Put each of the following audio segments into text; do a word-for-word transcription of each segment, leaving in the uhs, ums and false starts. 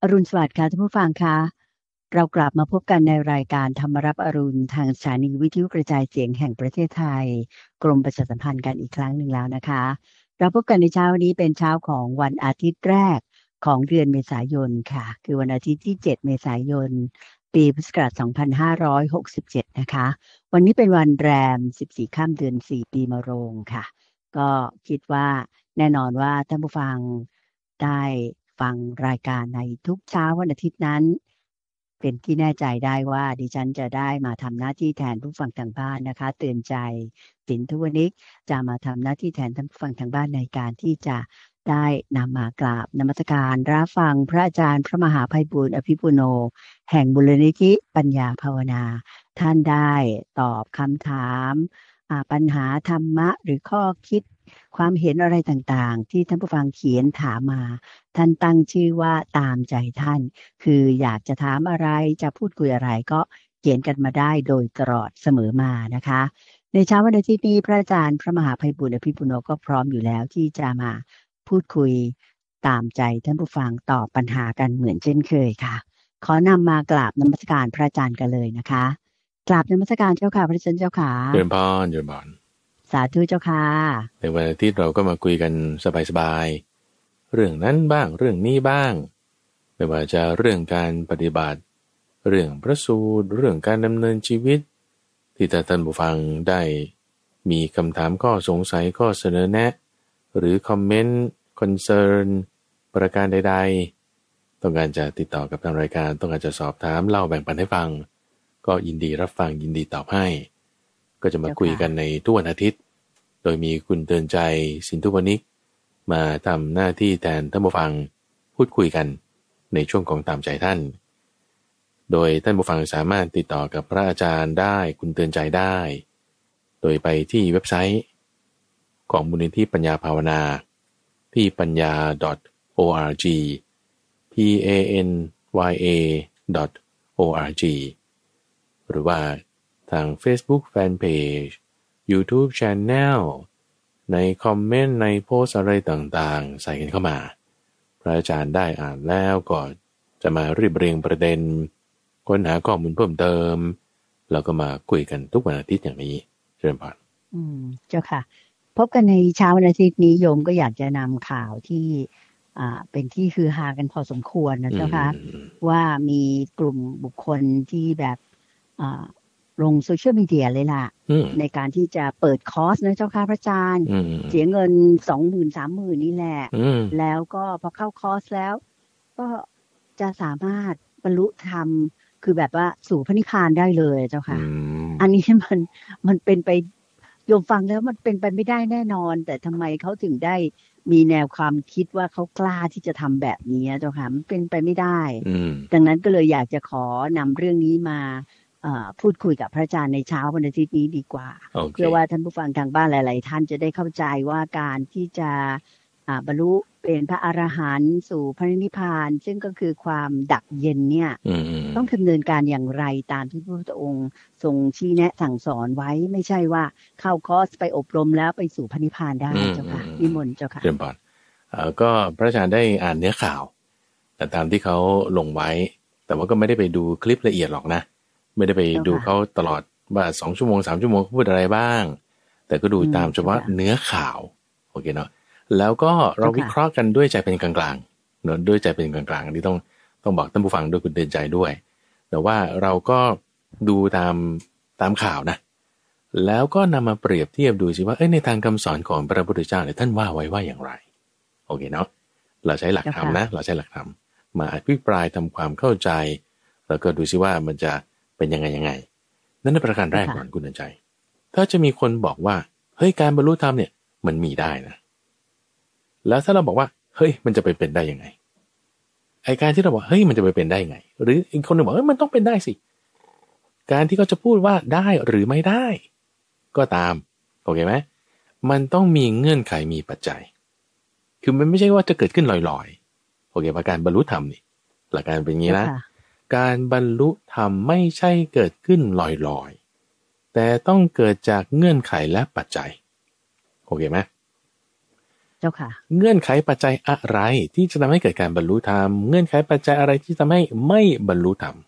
อรุณสวัสดิ์ค่ะท่านผู้ฟังคะเรากลับมาพบกันในรายการธรรมรับอรุณทางสถานีวิทยุกระจายเสียงแห่งประเทศไทยกรมประชาสัมพันธ์กันอีกครั้งหนึ่งแล้วนะคะเราพบกันในเช้าวันนี้เป็นเช้าของวันอาทิตย์แรกของเดือนเมษายนค่ะคือวันอาทิตย์ที่เจ็ดเมษายนปีพุทธศักราชสองพันห้าร้อยหกสิบเจ็ดนะคะวันนี้เป็นวันแรมสิบสี่ค่ำเดือนสี่ปีมะโรงค่ะก็คิดว่าแน่นอนว่าท่านผู้ฟังได้ฟังรายการในทุกเช้าวันอาทิตย์นั้นเป็นที่แน่ใจได้ว่าดิฉันจะได้มาทำหน้าที่แทนผู้ฟังทางบ้านนะคะเตือนใจสินทุวนิกจะมาทำหน้าที่แทนท่านผู้ฟังทางบ้านในการที่จะได้นำมากราบนมัสการรับฟังพระอาจารย์พระมหาไพบูลย์อภิปุโนแห่งมูลนิธิปัญญาภาวนาท่านได้ตอบคำถามปัญหาธรรมะหรือข้อคิดความเห็นอะไรต่างๆที่ท่านผู้ฟังเขียนถามมาท่านตั้งชื่อว่าตามใจท่านคืออยากจะถามอะไรจะพูดคุยอะไรก็เขียนกันมาได้โดยตลอดเสมอมานะคะในเช้าวันอาทิตย์นี้พระอาจารย์พระมหาไพบูลย์อภิปุโนก็พร้อมอยู่แล้วที่จะมาพูดคุยตามใจท่านผู้ฟังตอบปัญหากันเหมือนเช่นเคยค่ะขอนำมากราบนมัสการพระอาจารย์กันเลยนะคะกราบนมัสการเจ้าค่ะพระอาจารย์เจ้าค่ะเจริญพรเจริญพรสาธุเจ้าค่ะในวันอาทิตย์เราก็มาคุยกันสบายๆเรื่องนั้นบ้างเรื่องนี้บ้างไม่ว่าจะเรื่องการปฏิบัติเรื่องพระสูตรเรื่องการดำเนินชีวิตที่ท่านผู้ฟังได้มีคำถามข้อสงสัยข้อเสนอแนะหรือคอมเมนต์คอนเซิร์นประการใดๆต้องการจะติดต่อกับทางรายการต้องการจะสอบถามเล่าแบ่งปันให้ฟังก็ยินดีรับฟังยินดีตอบให้ก็จะมาคุยกันในทุกวันอาทิตย์โดยมีคุณเตือนใจสินทุวนิกมาทำหน้าที่แทนท่านผู้ฟังพูดคุยกันในช่วงของตามใจท่านโดยท่านผู้ฟังสามารถติดต่อกับพระอาจารย์ได้คุณเตือนใจได้โดยไปที่เว็บไซต์ของมูลนิธิปัญญาภาวนาที่ปัญญา .org p a n y a .org หรือว่าทาง Facebook Fanpage YouTube Channel ในคอมเมนต์ในโพสอะไรต่างๆใส่กันเข้ามาพระอาจารย์ได้อ่านแล้วก็จะมาเรียบเรียงประเด็นค้นหาข้อมูลเพิ่มเติมแล้วก็มาคุยกันทุกวันอาทิตย์อย่างนี้เชิญพรอืมเจ้าค่ะพบกันในเช้าวันอาทิตย์นี้โยมก็อยากจะนำข่าวที่อ่าเป็นที่ฮือฮากันพอสมควรนะเจ้าค่ะว่ามีกลุ่มบุคคลที่แบบอ่าลงโซเชียลมีเดียเลยล่ะในการที่จะเปิดคอร์สนะเจ้าค่ะพระอาจารย์เสียเงินสองหมื่นสามหมื่นนี่แหละแล้วก็พอเข้าคอร์สแล้วก็จะสามารถบรรลุธรรมคือแบบว่าสู่พระนิพพานได้เลยเจ้าค่ะอันนี้มันมันเป็นไปโยมฟังแล้วมันเป็นไปไม่ได้แน่นอนแต่ทำไมเขาถึงได้มีแนวความคิดว่าเขากล้าที่จะทำแบบนี้เจ้าค่ะมันเป็นไปไม่ได้ดังนั้นก็เลยอยากจะขอนำเรื่องนี้มาพูดคุยกับพระอาจารย์ในเช้าวันอาทิตย์นี้ดีกว่า okay. เพื่อว่าท่านผู้ฟังทางบ้านหลายๆท่านจะได้เข้าใจว่าการที่จะบรรลุเป็นพระอรหันต์สู่พระนิพพานซึ่งก็คือความดับเย็นเนี่ย mm-hmm. ต้องดำเนินการอย่างไรตามที่พระพุทธองค์ทรงชี้แนะสั่งสอนไว้ไม่ใช่ว่าเข้าคอร์สไปอบรมแล้วไปสู่พระนิพพานได้ mm-hmm. เจ้าค่ะนิมนต์เจ้าค่ะเรียนบอนเอ่อก็พระอาจารย์ได้อ่านเนื้อข่าวแต่ตามที่เขาลงไว้แต่ว่าก็ไม่ได้ไปดูคลิปละเอียดหรอกนะไม่ได้ไปดูเขาตลอดว่าสองชั่วโมงสามชั่วโมงเขาพูดอะไรบ้างแต่ก็ดูตามเฉพาะเนื้อข่าวโอเคเนาะแล้วก็เราวิเคราะห์กันด้วยใจเป็นกลางๆเนอะด้วยใจเป็นกลางๆอันนี้ต้องต้องบอกท่านผู้ฟังด้วยคุณเตือนใจด้วยแต่ว่าเราก็ดูตามตามข่าวนะแล้วก็นำมาเปรียบเทียบดูสิว่าเอ้ยในทางคำสอนของพระพุทธเจ้าเนี่ยท่านว่าไว้ว่าอย่างไรโอเคเนาะเราใช้หลักธรรมนะเราใช้หลักธรรมมาอภิปรายทำความเข้าใจแล้วก็ดูสิว่ามันจะเป็นยังไงยังไงนั่นในประการแรกก่อนคุณเตือนใจถ้าจะมีคนบอกว่าเฮ้ยการบรรลุธรรมเนี่ยมันมีได้นะแล้วถ้าเราบอกว่าเฮ้ยมันจะไปเป็นได้ยังไงไอการที่เราบอกเฮ้ยมันจะไปเป็นได้ยังไงหรืออีกคนนึงบอกเฮ้ยมันต้องเป็นได้สิการที่เขาจะพูดว่าได้หรือไม่ได้ก็ตามโอเคไหมมันต้องมีเงื่อนไขมีปัจจัยคือมันไม่ใช่ว่าจะเกิดขึ้นลอยๆโอเคป่ะการบรรลุธรรมนี่หลักการเป็นอย่างนี้นะการบรรลุธรรมไม่ใช่เกิดขึ้นลอยๆแต่ต้องเกิดจากเงื่อนไขและปัจจัยโอเคไหมเจ้าค่ะเงื่อนไขปัจจัยอะไรที่จะทำให้เกิดการบรรลุธรรมเงื่อนไขปัจจัยอะไรที่ทำให้ไม่บรรลุธรรม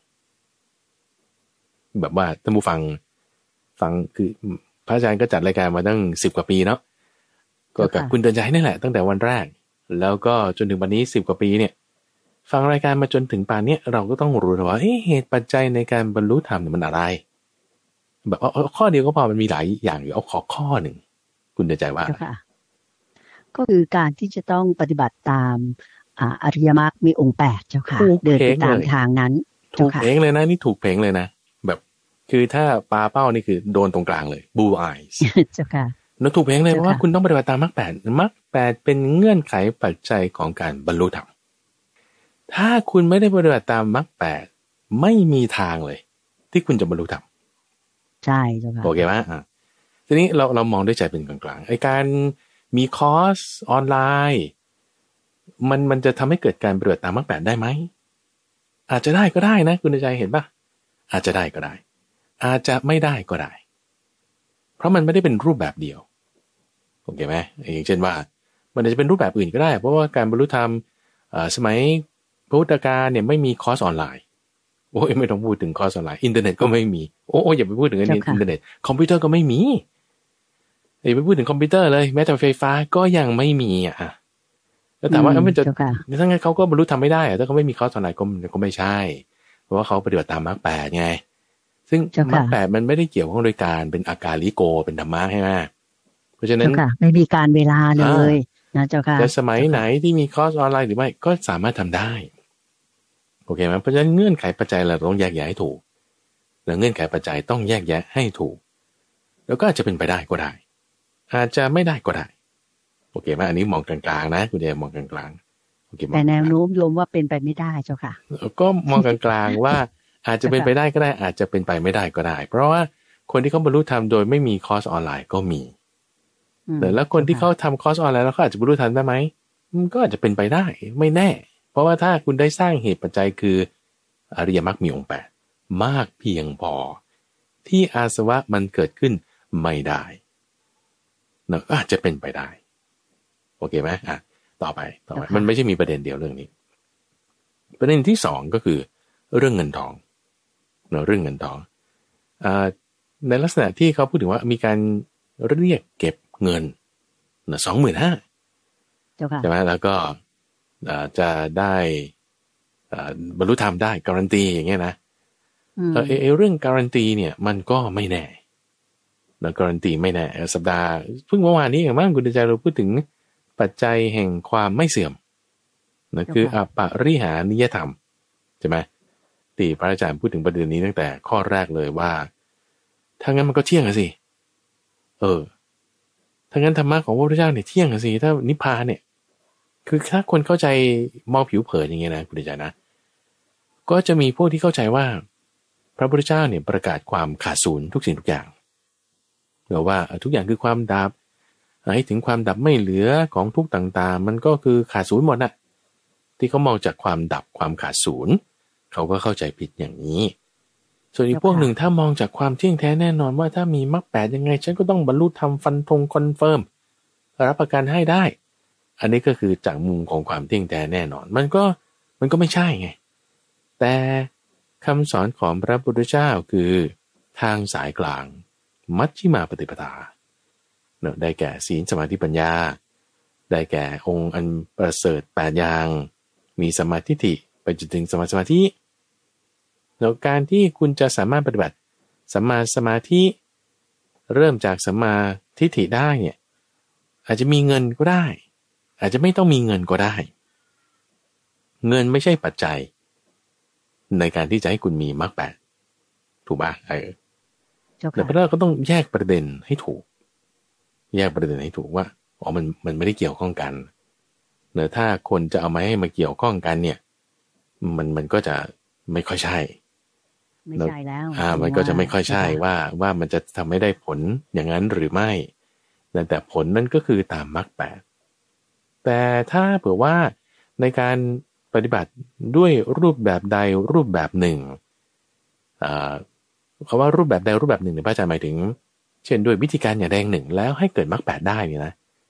แบบว่าท่านผู้ฟังฟังคือพระอาจารย์ก็จัดรายการมาตั้งสิบกว่าปีเนาะก็กับคุณเดินใจนี่แหละตั้งแต่วันแรกแล้วก็จนถึงวันนี้สิบกว่าปีเนี่ยฟังรายการมาจนถึงป่านนี้เราก็ต้องรู้ว่าเหตุปัจจัยในการบรรลุธรรมเนี่ยมันอะไรแบบเอาข้อเดียวก็พอมันมีหลายอย่างอยู่เอาขอข้อหนึ่งคุณเดินใจว่าก็คือการที่จะต้องปฏิบัติตามอริยมรรคมีองค์แปดเจ้าค่ะเดินไปตามทางนั้นถูกเพลงเลยนะนี่ถูกเพลงเลยนะแบบคือถ้าปลาเป้านี่คือโดนตรงกลางเลย blue eyes เจ้าค่ะนั่นถูกเพลงเลยเพราะว่าคุณต้องปฏิบัติตามมรรคแปดมรรคแปดเป็นเงื่อนไขปัจจัยของการบรรลุธรรมถ้าคุณไม่ได้ปฏิบัติตามมรรคแปดไม่มีทางเลยที่คุณจะบรรลุธรรมใช่เจ้าค่ะโอเคไหมอ่ะทีนี้เราเรามองด้วยใจเป็นกลางๆไอ้การมีคอร์สออนไลน์มันมันจะทำให้เกิดการปฏิบัติตามมรรคแปดได้ไหมอาจจะได้ก็ได้นะคุณใจเห็นป่ะอาจจะได้ก็ได้อาจจะไม่ได้ก็ได้เพราะมันไม่ได้เป็นรูปแบบเดียวโอเคไหมอย่างเช่นว่ามันอาจจะเป็นรูปแบบอื่นก็ได้เพราะว่าการบรรลุธรรมสมัยพุทธกาลเนี่ยไม่มีคอร์สออนไลน์โอ้ยไม่ต้องพูดถึงคอร์สออนไลน์อินเทอร์เน็ตก็ไม่มีโอ้ยอย่าไปพูดถึงอินเทอร์เน็ตคอมพิวเตอร์ก็ไม่มีอย่าไปพูดถึงคอมพิวเตอร์เลยแม้แต่ไฟฟ้าก็ยังไม่มีอ่ะแล้วถามว่ามันจะถ้างั้นเขาก็บรรลุธรรมไม่ได้ถ้าเขาไม่มีคอร์สออนไลน์ก็ก็ไม่ใช่เพราะว่าเขาปฏิบัติตามมรรคแปดไงซึ่งมรรคแปดมันไม่ได้เกี่ยวข้องโดยการเป็นอาการลิโกเป็นธรรมะใช่ไหมเพราะฉะนั้นไม่มีการเวลาเลยนะเจ้าค่ะแต่สมัยไหนที่มีคอร์สออนไลน์หรือไม่ก็สามารถทำได้โอเคไหมเพราะฉะนั้นเงื่อนไขปัจจัยเราต้องแยกแยะให้ถูกแล้วเงื่อนไขปัจจัยต้องแยกแยะให้ถูกแล้วก็อาจจะเป็นไปได้ก็ได้อาจจะไม่ได้ก็ได้โอเคไหมอันนี้มองกลางๆนะคุณเดมมองกลางๆโอเคแต่แนวโน้มโยมว่าเป็นไปไม่ได้เจ้าค่ะก็มองกลางๆว่าอาจจะเป็นไปได้ก็ได้อาจจะเป็นไปไม่ได้ก็ได้เพราะว่าคนที่เขาบรรลุธรรมโดยไม่มีคอร์สออนไลน์ก็มีแต่แล้วคนที่เขาทำคอร์สออนไลน์แล้วเขาอาจจะบรรลุธรรมได้ไหมมันก็อาจจะเป็นไปได้ไม่แน่เพราะว่าถ้าคุณได้สร้างเหตุปัจจัยคืออริยมรรคมีองค์แปดมากเพียงพอที่อาสวะมันเกิดขึ้นไม่ได้เนาะอาจจะเป็นไปได้โอเคไหมอ่ะต่อไปต่อไปมันไม่ใช่มีประเด็นเดียวเรื่องนี้ประเด็นที่สองก็คือเรื่องเงินทองเนาะเรื่องเงินทองอ่าในลักษณะที่เขาพูดถึงว่ามีการเรียกเก็บเงินเนาะสองหมื่นห้าใช่ไหมแล้วก็จะได้บรรลุธรรมได้การันตีอย่างเงี้ยนะเออเรื่องการันตีเนี่ยมันก็ไม่แน่แล้วการันตีไม่แน่สัปดาห์เพิ่งเมื่อวานนี้อย่างมากคุณใจเราพูดถึงปัจจัยแห่งความไม่เสื่อมนะคืออปริหานิยธรรมใช่ไหมที่พระอาจารย์พูดถึงประเด็นนี้ตั้งแต่ข้อแรกเลยว่าถ้างั้นมันก็เที่ยงอะสิเออถ้างั้นธรรมะของพระพุทธเจ้าเนี่ยเที่ยงอะสิถ้านิพพานเนี่ยคือถ้าคนเข้าใจมองผิวเผินอย่างเงี้ยนะคุณใจนะก็จะมีพวกที่เข้าใจว่าพระพุทธเจ้าเนี่ยประกาศความขาดศูนย์ทุกสิ่งทุกอย่างหรือว่าทุกอย่างคือความดับให้ถึงความดับไม่เหลือของทุกต่างๆมันก็คือขาดศูนย์หมดน่ะที่เขามองจากความดับความขาดศูนย์เขาก็เข้าใจผิดอย่างนี้ส่วนอีกพวกหนึ่งถ้ามองจากความเที่ยงแท้แน่นอนว่าถ้ามีมรรคแปดยังไงฉันก็ต้องบรรลุธรรมฟันธงคอนเฟิร์มรับประกันให้ได้อันนี้ก็คือจากมุมของความเที่ยงแท้แน่นอนมันก็มันก็ไม่ใช่ไงแต่คำสอนของพระพุทธเจ้าคือทางสายกลางมัชฌิมาปฏิปทาเนอะได้แก่ศีลสมาธิปัญญาได้แก่องค์อันประเสริฐแปดอย่างมีสมาธิิไปจนถึงสมาสมาธิแล้วการที่คุณจะสามารถปฏิบัติสัมมาสมาธิเริ่มจากสัมมาทิฏฐิได้เนี่ยอาจจะมีเงินก็ได้อาจจะไม่ต้องมีเงินก็ได้เงินไม่ใช่ปัจจัยในการที่จะให้คุณมีมรรคแปดถูกป่ะเออแต่พระเราก็ต้องแยกประเด็นให้ถูกแยกประเด็นให้ถูกว่าอ๋อมันมันไม่ได้เกี่ยวข้องกันเนอะถ้าคนจะเอามาให้มาเกี่ยวข้องกันเนี่ยมันมันก็จะไม่ค่อยใช่ไม่ใช่แล้วอ่ามันก็จะไม่ค่อยใช่ว่าว่ามันจะทำให้ได้ผลอย่างนั้นหรือไม่แต่ผลนั่นก็คือตามมรรคแปดแต่ถ้าเผื่อว่าในการปฏิบัติด้วยรูปแบบใดรูปแบบหนึ่งอ่าคำว่ารูปแบบใดรูปแบบหนึ่งเนี่ยพระอาจารย์หมายถึงเช่นด้วยวิธีการอย่างใดอย่างหนึ่งแล้วให้เกิดมรรคแปดได้เนี่ยนะ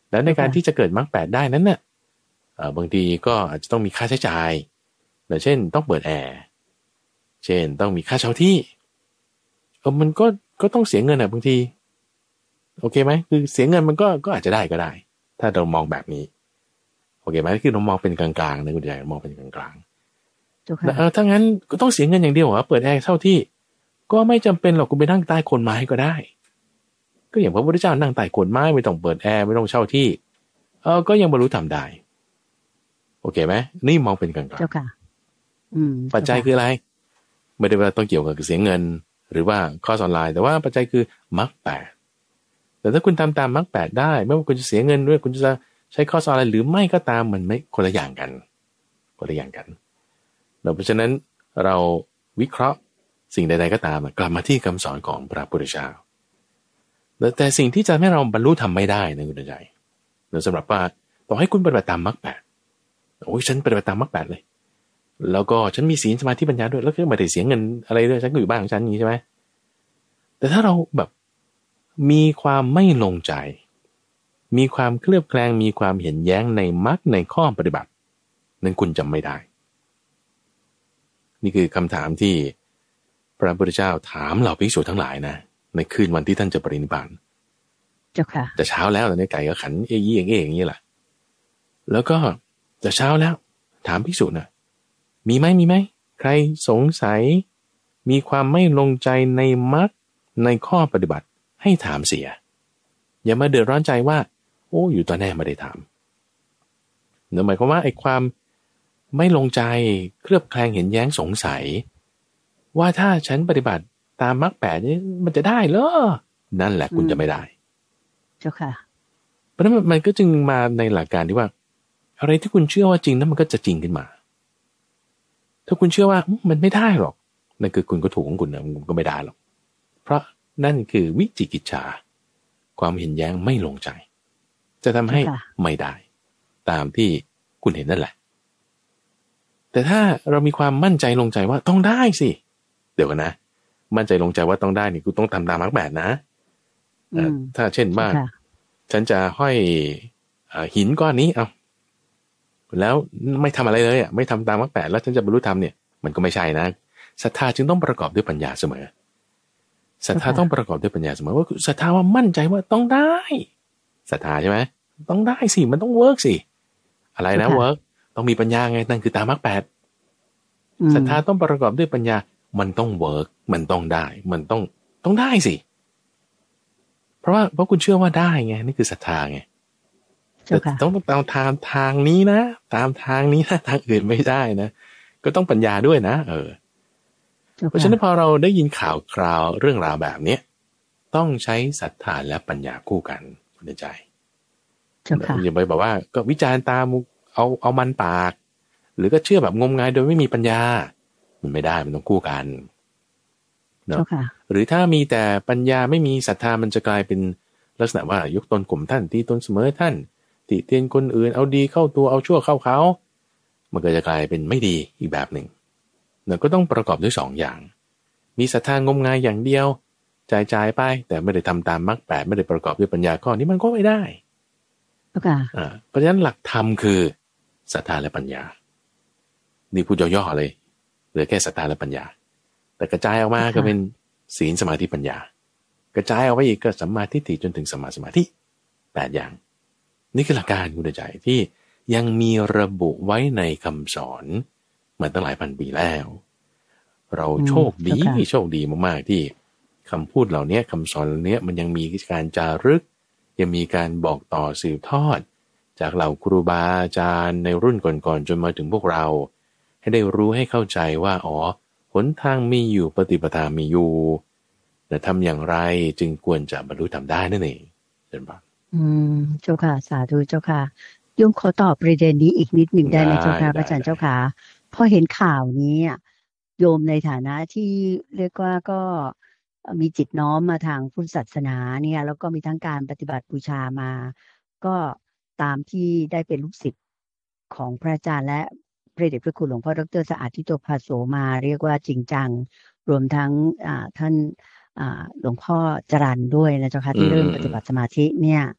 แล้วในการที่จะเกิดมรรคแปดได้นั้นน่ะบางทีก็อาจจะต้องมีค่าใช้จ่ายเช่นต้องเปิดแอร์เช่นต้องมีค่าเช่าที่เออมันก็ก็ต้องเสียเงินอ่ะบางทีโอเคไหมคือเสียเงินมันก็ก็อาจจะได้ก็ได้ถ้าเรามองแบบนี้โอเคไหมคือเรามองเป็นกลางๆนะคุณใหญ่มองเป็นกลางๆแล้วเออถ้างั้นก็ต้องเสียเงินอย่างเดียวเหรอเปิดแอร์เช่าที่ก็ไม่จำเป็นหรอกคุณไปนั่งใต้โคนไม้ก็ได้ก็อย่างพระพุทธเจ้านั่งใต้โคนไม้ไม่ต้องเปิดแอร์ไม่ต้องเช่าที่เออก็ยังบรรลุธรรมได้โอเคไหมนี่มองเป็นกลางๆเจ้าค่ะอืมปัจจัยคืออะไรไม่ได้ว่าต้องเกี่ยวกับเสียเงินหรือว่าคอร์สออนไลน์แต่ว่าปัจจัยคือมรรคแปดแต่ถ้าคุณทำตามมรรคแปดได้ไม่ว่าคุณจะเสียเงินด้วยคุณจะใช้คอร์สออนไลน์หรือไม่ก็ตามมันไม่คนละอย่างกันคนละอย่างกันเพราะฉะนั้นเราวิเคราะห์สิ่งใดๆก็ตามกลับมาที่คำสอนของพระพุทธเจ้าแต่สิ่งที่จะให้เราบรรลุธรรมไม่ได้นะคุณใจสำหรับว่าต่อให้คุณปฏิบัติตามมรรคแปดโอ้ยฉันปฏิบัติตามมรรคแปดเลยแล้วก็ฉันมีศีลสมาธิปัญญาด้วยแล้วก็ไม่ได้เสียเงินอะไรด้วยฉันก็อยู่บ้านของฉันอย่างนี้ใช่ไหมแต่ถ้าเราแบบมีความไม่ลงใจมีความเคลือบแคลงมีความเห็นแย้งในมรรคในข้อปฏิบัตินั้นคุณจำไม่ได้นี่คือคำถามที่พระพุทธเจ้าถามเหล่าภิกษุทั้งหลายนะในคืนวันที่ท่านจะปรินิพพานเจ้าค่ะแต่เช้าแล้วแต่ในไก่ก็ขันเอ้ยเองเองอย่างนี้แหละแล้วก็จะเช้าแล้วถามภิกษุนะมีไหมมีไหมใครสงสัยมีความไม่ลงใจในมรรคในข้อปฏิบัติให้ถามเสียอย่ามาเดือดร้อนใจว่าโอ้อยู่ตอนแน่ไม่ได้ถามนั่นหมายความว่าไอ้ความไม่ลงใจเคลือบแคลงเห็นแย้งสงสัยว่าถ้าฉันปฏิบัติตามมรรคแปดนี่มันจะได้เหรอนั่นแหละคุณจะไม่ได้เจ้าค่ะเพราะนั้นมันก็จึงมาในหลักการที่ว่าอะไรที่คุณเชื่อว่าจริงนั้นมันก็จะจริงขึ้นมาถ้าคุณเชื่อว่ามันไม่ได้หรอกนั่นคือคุณก็ถูกของคุณนะมันก็ไม่ได้หรอกเพราะนั่นคือวิจิกิจฉาความเห็นแย้งไม่ลงใจจะทำให้ไม่ได้ตามที่คุณเห็นนั่นแหละแต่ถ้าเรามีความมั่นใจลงใจว่าต้องได้สิเดี๋ยวกันนะมั่นใจลงใจว่าต้องได้นี่กูต้องทำตามมรรคแปดนะถ้าเช่นว่าฉันจะห้อยหินก้อนนี้เอาแล้วไม่ทำอะไรเลยอ่ะไม่ทำตามมรรคแปดแล้วฉันจะบรรลุธรรมเนี่ยมันก็ไม่ใช่นะศรัทธาจึงต้องประกอบด้วยปัญญาเสมอศรัทธาต้องประกอบด้วยปัญญาเสมอว่าศรัทธาว่ามั่นใจว่าต้องได้ศรัทธาใช่ไหมต้องได้สิมันต้องเวิร์กสิอะไรนะเวิร์กต้องมีปัญญาไงนั่นคือตามมรรคแปดศรัทธาต้องประกอบด้วยปัญญามันต้องเวิร์กมันต้องได้มันต้องต้องได้สิเพราะว่าเพราะคุณเชื่อว่าได้ไงนี่คือศรัทธาไงแต่ต้องตามทางทางนี้นะตามทางนี้นะทางอื่นไม่ได้นะก็ต้องปัญญาด้วยนะเออเพราะฉะนั้นพอเราได้ยินข่าวคราวเรื่องราวแบบนี้ต้องใช้ศรัทธาและปัญญาคู่กันในใจอย่าไปบอกว่าก็วิจารณ์ตามเอาเอามันปากหรือก็เชื่อแบบงมงายโดยไม่มีปัญญามันไม่ได้มันต้องคู่กันเนาะหรือถ้ามีแต่ปัญญาไม่มีศรัทธามันจะกลายเป็นลักษณะว่ายกตนข่มท่านตีตนเสมอท่านติเตียนคนอื่นเอาดีเข้าตัวเอาชั่วเข้าเขามันก็จะกลายเป็นไม่ดีอีกแบบหนึ่งเราก็ต้องประกอบด้วยสองอย่างมีศรัทธางมงายอย่างเดียวจ่ายจ่ายไปแต่ไม่ได้ทำตามมรรคแปดไม่ได้ประกอบด้วยปัญญาข้อนี้มันก็ไม่ได้อ่าเพราะฉะนั้นหลักธรรมคือศรัทธาและปัญญานี่พูดย่อๆเลยเหลือแค่ศรัทธาและปัญญาแต่กระจายออกมาก็เป็นศีลสมาธิปัญญากระจายออกไปอีกก็สัมมาทิฏฐิจนถึงสัมมาสมาธิแปดอย่างนี่คือหลักการคุณใจที่ยังมีระบุไว้ในคำสอนมาตั้งหลายพันปีแล้วเราโชคดีโชคดีมากๆที่คำพูดเหล่านี้คำสอนเหล่านี้มันยังมีการจารึกยังมีการบอกต่อสืบทอดจากเหล่าครูบาอาจารย์ในรุ่นก่อนๆจนมาถึงพวกเราให้ได้รู้ให้เข้าใจว่าอ๋อหนทางมีอยู่ปฏิปทามีอยู่แต่ทำอย่างไรจึงควรจะบรรลุธรรมได้นั่นเองเช่นว่าอืมเจ้าค่ะสาธุเจ้าค่ะโยมขอตอบประเด็นนี้อีกนิดหนึ่งได้ไหมเจ้าค่ะพระอาจารย์เจ้าค่ะพอเห็นข่าวนี้โยมในฐานะที่เรียกว่าก็มีจิตน้อมมาทางพุทธศาสนาเนี่ยแล้วก็มีทั้งการปฏิบัติบูชามาก็ตามที่ได้เป็นลูกศิษย์ของพระอาจารย์และพระเดชพระคุณหลวงพ่อดร.สะอาดทิโตภาโสมาเรียกว่าจริงจังรวมทั้งท่านหลวงพ่อจรัญด้วยนะเจ้าค่ะที่เริ่มปฏิบัติสมาธิเนี่ย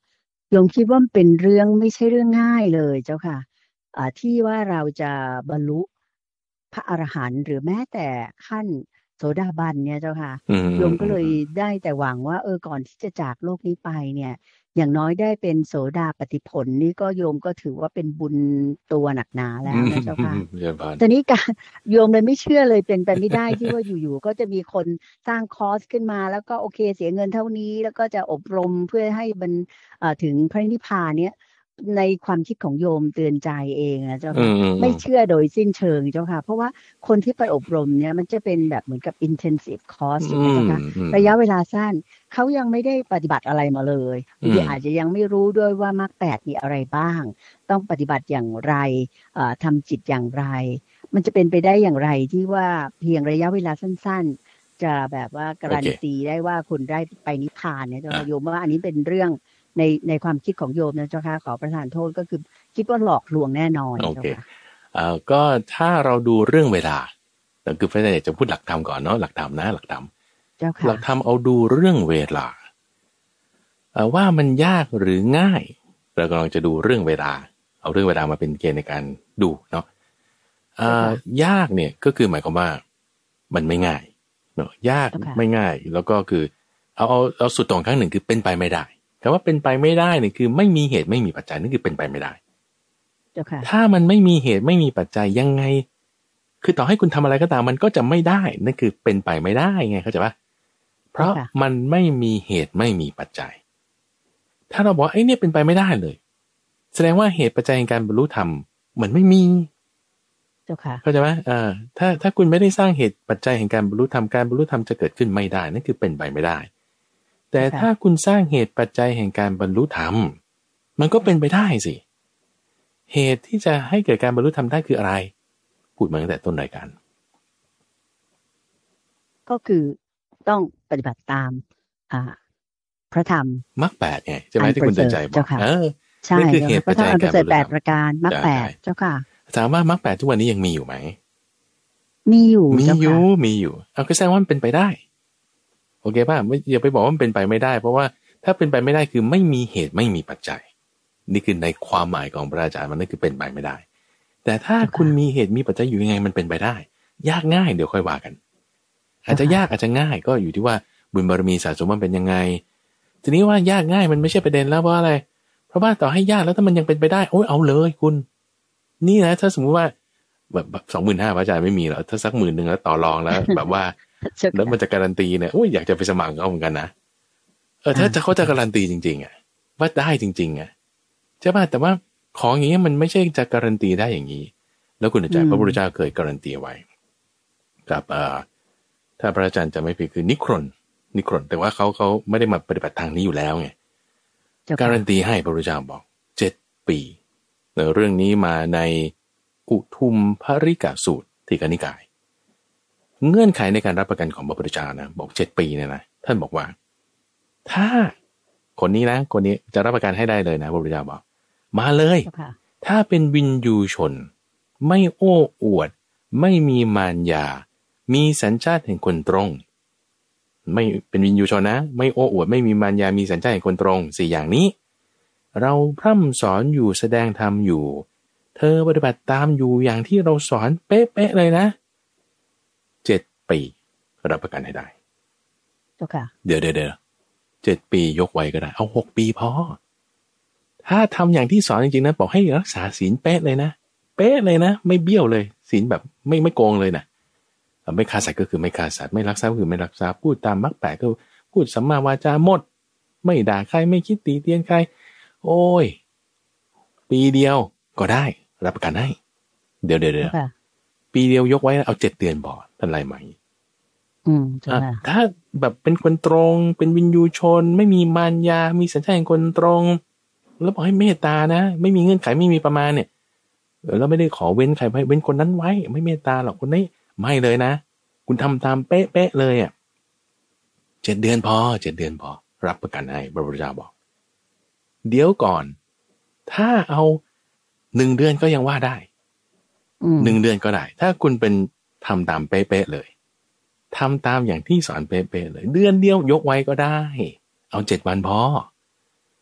โยมคิดว่ามันเป็นเรื่องไม่ใช่เรื่องง่ายเลยเจ้าค่ะอ่าที่ว่าเราจะบรรลุพระอรหันต์หรือแม้แต่ขั้นโสดาบันเนี่ยเจ้าค่ะอืมโยมก็เลยอืมอืมได้แต่หวังว่าเออก่อนที่จะจากโลกนี้ไปเนี่ยอย่างน้อยได้เป็นโสดาปัตติผลนี่ก็โยมก็ถือว่าเป็นบุญตัวหนักหนาอืแล้วมนะเจ้าค่ะเรียนผ่านตอนนี้การโยมเลยไม่เชื่อเลยเป็นไปไม่ได้ที่ว่าอยู่ๆก็จะมีคนสร้างคอร์สขึ้นมาแล้วก็โอเคเสียเงินเท่านี้แล้วก็จะอบรมเพื่อให้มันเอ่อถึงพระนิพพานเนี้ยในความคิดของโยมเตือนใจเองนะเจ้าอืค่ะมอืมอืมไม่เชื่อโดยสิ้นเชิงเจ้าค่ะเพราะว่าคนที่ไปอบรมเนี่ยมันจะเป็นแบบเหมือนกับ intensive อื course ถูกไหมมเจ้าค่ะอืมระยะเวลาสั้นเขายังไม่ได้ปฏิบัติอะไรมาเลยบางทีอืมอาจจะยังไม่รู้ด้วยว่ามรรคแปดมีอะไรบ้างต้องปฏิบัติอย่างไรเอ่อทำจิตอย่างไร มันจะเป็นไปได้อย่างไรที่ว่าเพียงระยะเวลาสั้นๆจะแบบว่าการัโอเคนตีได้ว่าคุณได้ไปนิพพานเนี่ยเจ้าอ่ะค่ะโยมว่าอันนี้เป็นเรื่องในในความคิดของโยมนะเจ้าค่ะขอประทานโทษก็คือคิดว่าหลอกลวงแน่นอนโอเคเจ้าค่ะเอ่อก็ถ้าเราดูเรื่องเวลาแต่คือพระอาจารย์จะพูดหลักธรรมก่อนเนาะหลักธรรมนะหลักธรรมเจ้าค่ะหลักธรรมเอาดูเรื่องเวลาเอ่อว่ามันยากหรือง่ายเรากำลังจะดูเรื่องเวลาเอาเรื่องเวลามาเป็นเกณฑ์ในการดูเนาะอ่เจ้าาค่ะยากเนี่ยก็คือหมายความว่ามันไม่ง่ายเนาะยากเจ้าค่ะไม่ง่ายแล้วก็คือเอาเอาเอาสุดตรงข้างหนึ่งคือเป็นไปไม่ได้คำว่าเป็นไปไม่ได้เนี่ยคือไม่มีเหตุไม่มีปัจจัยนั่นคือเป็นไปไม่ได้เจ้าค่ะถ้ามันไม่มีเหตุไม่มีปัจจัยยังไงคือต่อให้คุณทำอะไรก็ตามมันก็จะไม่ได้นั่นคือเป็นไปไม่ได้ไงเข้าใจปะเพราะเจ้าค่ะมันไม่มีเหตุไม่มีปัจจัยถ้าเราบอกไอ้เนี่ยเป็นไปไม่ได้เลยแสดงว่าเหตุปัจจัยในการบรรลุธรรมมันไม่มีเจ้าค่ะเข้าใจไหมอ่าถ้าถ้าคุณไม่ได้สร้างเหตุปัจจัยแห่งการบรรลุธรรมการบรรลุธรรมจะเกิดขึ้นไม่ได้นั่นคือเป็นไปไม่ได้แต่เจ้าค่ะถ้าคุณสร้างเหตุปัจจัยแห่งการบรรลุธรรมมันก็เป็นไปได้สิเหตุที่จะให้เกิดการบรรลุธรรมได้คืออะไรพูดมาตั้งแต่ต้นรายการก็คือต้องปฏิบัติตามอ่าพระธรรมมรรคแปดไงใช่ไหมอันที่ประเสริฐคุณเตือนใจบอเจ้าค่ะกเออใช่นั่นคือเจ้าเหตุปัจจัยค่ะพระธรรมอันปการบรรลุธรรมระเสริฐแปดประการมรรคได้แปดได้เจ้าค่ะถามว่ามรรคแปดทุกวันนี้ยังมีอยู่ไหมมีอยู่มีเจ้าค่ะอยู่มีอยู่เอาก็แสดงว่ามันเป็นไปได้โอเคป่ะไม่อย่าไปบอกว่ามันเป็นไปไม่ได้เพราะว่าถ้าเป็นไปไม่ได้คือไม่มีเหตุไม่มีปัจจัยนี่คือในความหมายของพระอาจารย์มันนั่นคือเป็นไปไม่ได้แต่ถ้าเจ้าค่ะคุณมีเหตุมีปัจจัยอยู่ยังไงมันเป็นไปได้ยากง่ายเดี๋ยวค่อยว่ากันอาจจะเจ้าค่ะยากอาจจะง่ายก็อยู่ที่ว่าบุญบารมีสะสมมันเป็นยังไงทีนี้ว่ายากง่ายมันไม่ใช่ประเด็นแล้วเพราะอะไรเพราะว่าต่อให้ยากแล้วถ้ามันยังเป็นไปได้โอ้ยเอาเลยคุณนี่นะถ้าสมมุติว่าแบบสองหมื่นห้าพระอาจารย์ไม่มีหรอถ้าสักหมื่นหนึ่งแล้วต่อรองแล้วแบบว่าเจ้าแล้วมันค่ะจะการันตีเนี่ยโอ้ยอยากจะไปสมัครเขาเหมือนกันนะเออถ้าจะเขาจะการันตีจริงๆอ่ะว่าได้จริงๆอ่ะใช่ป่ะแต่ว่าของอย่างนี้มันไม่ใช่จะการันตีได้อย่างนี้แล้วคุณอาจารย์พระพุทธเจ้าเคยการันตีไว้กับเอ่อถ้าพระอาจารย์จะไม่ผิดคือนิครนนิครนแต่ว่าเขาเขาไม่ได้มาปฏิบัติทางนี้อยู่แล้วไงการันตีให้พระพุทธเจ้าบอกเจ็ดปีเรื่องนี้มาในอุทุมภริกาสูตรทีฆนิกายเงื่อนไขในการรับประกันของพระพุทธเจ้านะบอกเจ็ดปีเนี่ยนะท่านบอกว่าถ้าคนนี้นะคนนี้จะรับประกันให้ได้เลยนะพระพุทธเจ้าบอกมาเลยถ้าเป็นวินยูชนไม่โอ้อวดไม่มีมารยามีสัญชาติแห่งคนตรงไม่เป็นวินยูชนนะไม่โอ้อวดไม่มีมารยามีสัญชาติแห่งคนตรงสี่อย่างนี้เราพร่ำสอนอยู่แสดงธรรมอยู่เธอปฏิบัติตามอยู่อย่างที่เราสอนเป๊ะๆเลยนะเจ็ดปีรับประกันให้ได้เดี๋ยวเดี๋ยวเดี๋ยวเจ็ดปียกไว้ก็ได้เอาหกปีพอถ้าทำอย่างที่สอนจริงๆนะบอกให้รักษาศีลเป๊ะเลยนะเป๊ะเลยนะไม่เบี้ยวเลยศีลแบบไม่ไม่โกงเลยนะไม่ฆ่าสัตว์ก็คือไม่ฆ่าสัตว์ไม่ลักทรัพย์ก็คือไม่ลักทรัพย์พูดตามมรรคแปดก็พูดสัมมาวาจาหมดไม่ด่าใครไม่คิดตีเตียนใครโอ้ยปีเดียวก็ได้รับประกันให้เดี๋ยวเดี๋ยวเดี๋ยวปีเดียวยกไว้เอาเจ็ดเดือนบ่ท่านไรไหมอืมถ้าแบบเป็นคนตรงเป็นวินยูชนไม่มีมารยามีสัญชาติคนตรงแล้วบอกให้เมตตานะไม่มีเงื่อนไขไม่มีประมาณเนี่ยแล้วไม่ได้ขอเว้นใครเว้นคนนั้นไว้ไม่เมตตาหรอกคนนี้ไม่เลยนะคุณทำตามเป๊ะๆเลยอ่ะเจ็ดเดือนพอเจ็ดเดือนพอรับประกันให้พระพุทธเจ้าบอกเดี๋ยวก่อนถ้าเอาหนึ่งเดือนก็ยังว่าได้หนึ่งเดือนก็ได้ถ้าคุณเป็นทำตามเป๊ะๆเลยทำตามอย่างที่สอนเป๊ะๆเลยเดือนเดียวยกไว้ก็ได้เอาเจ็ดวันพอ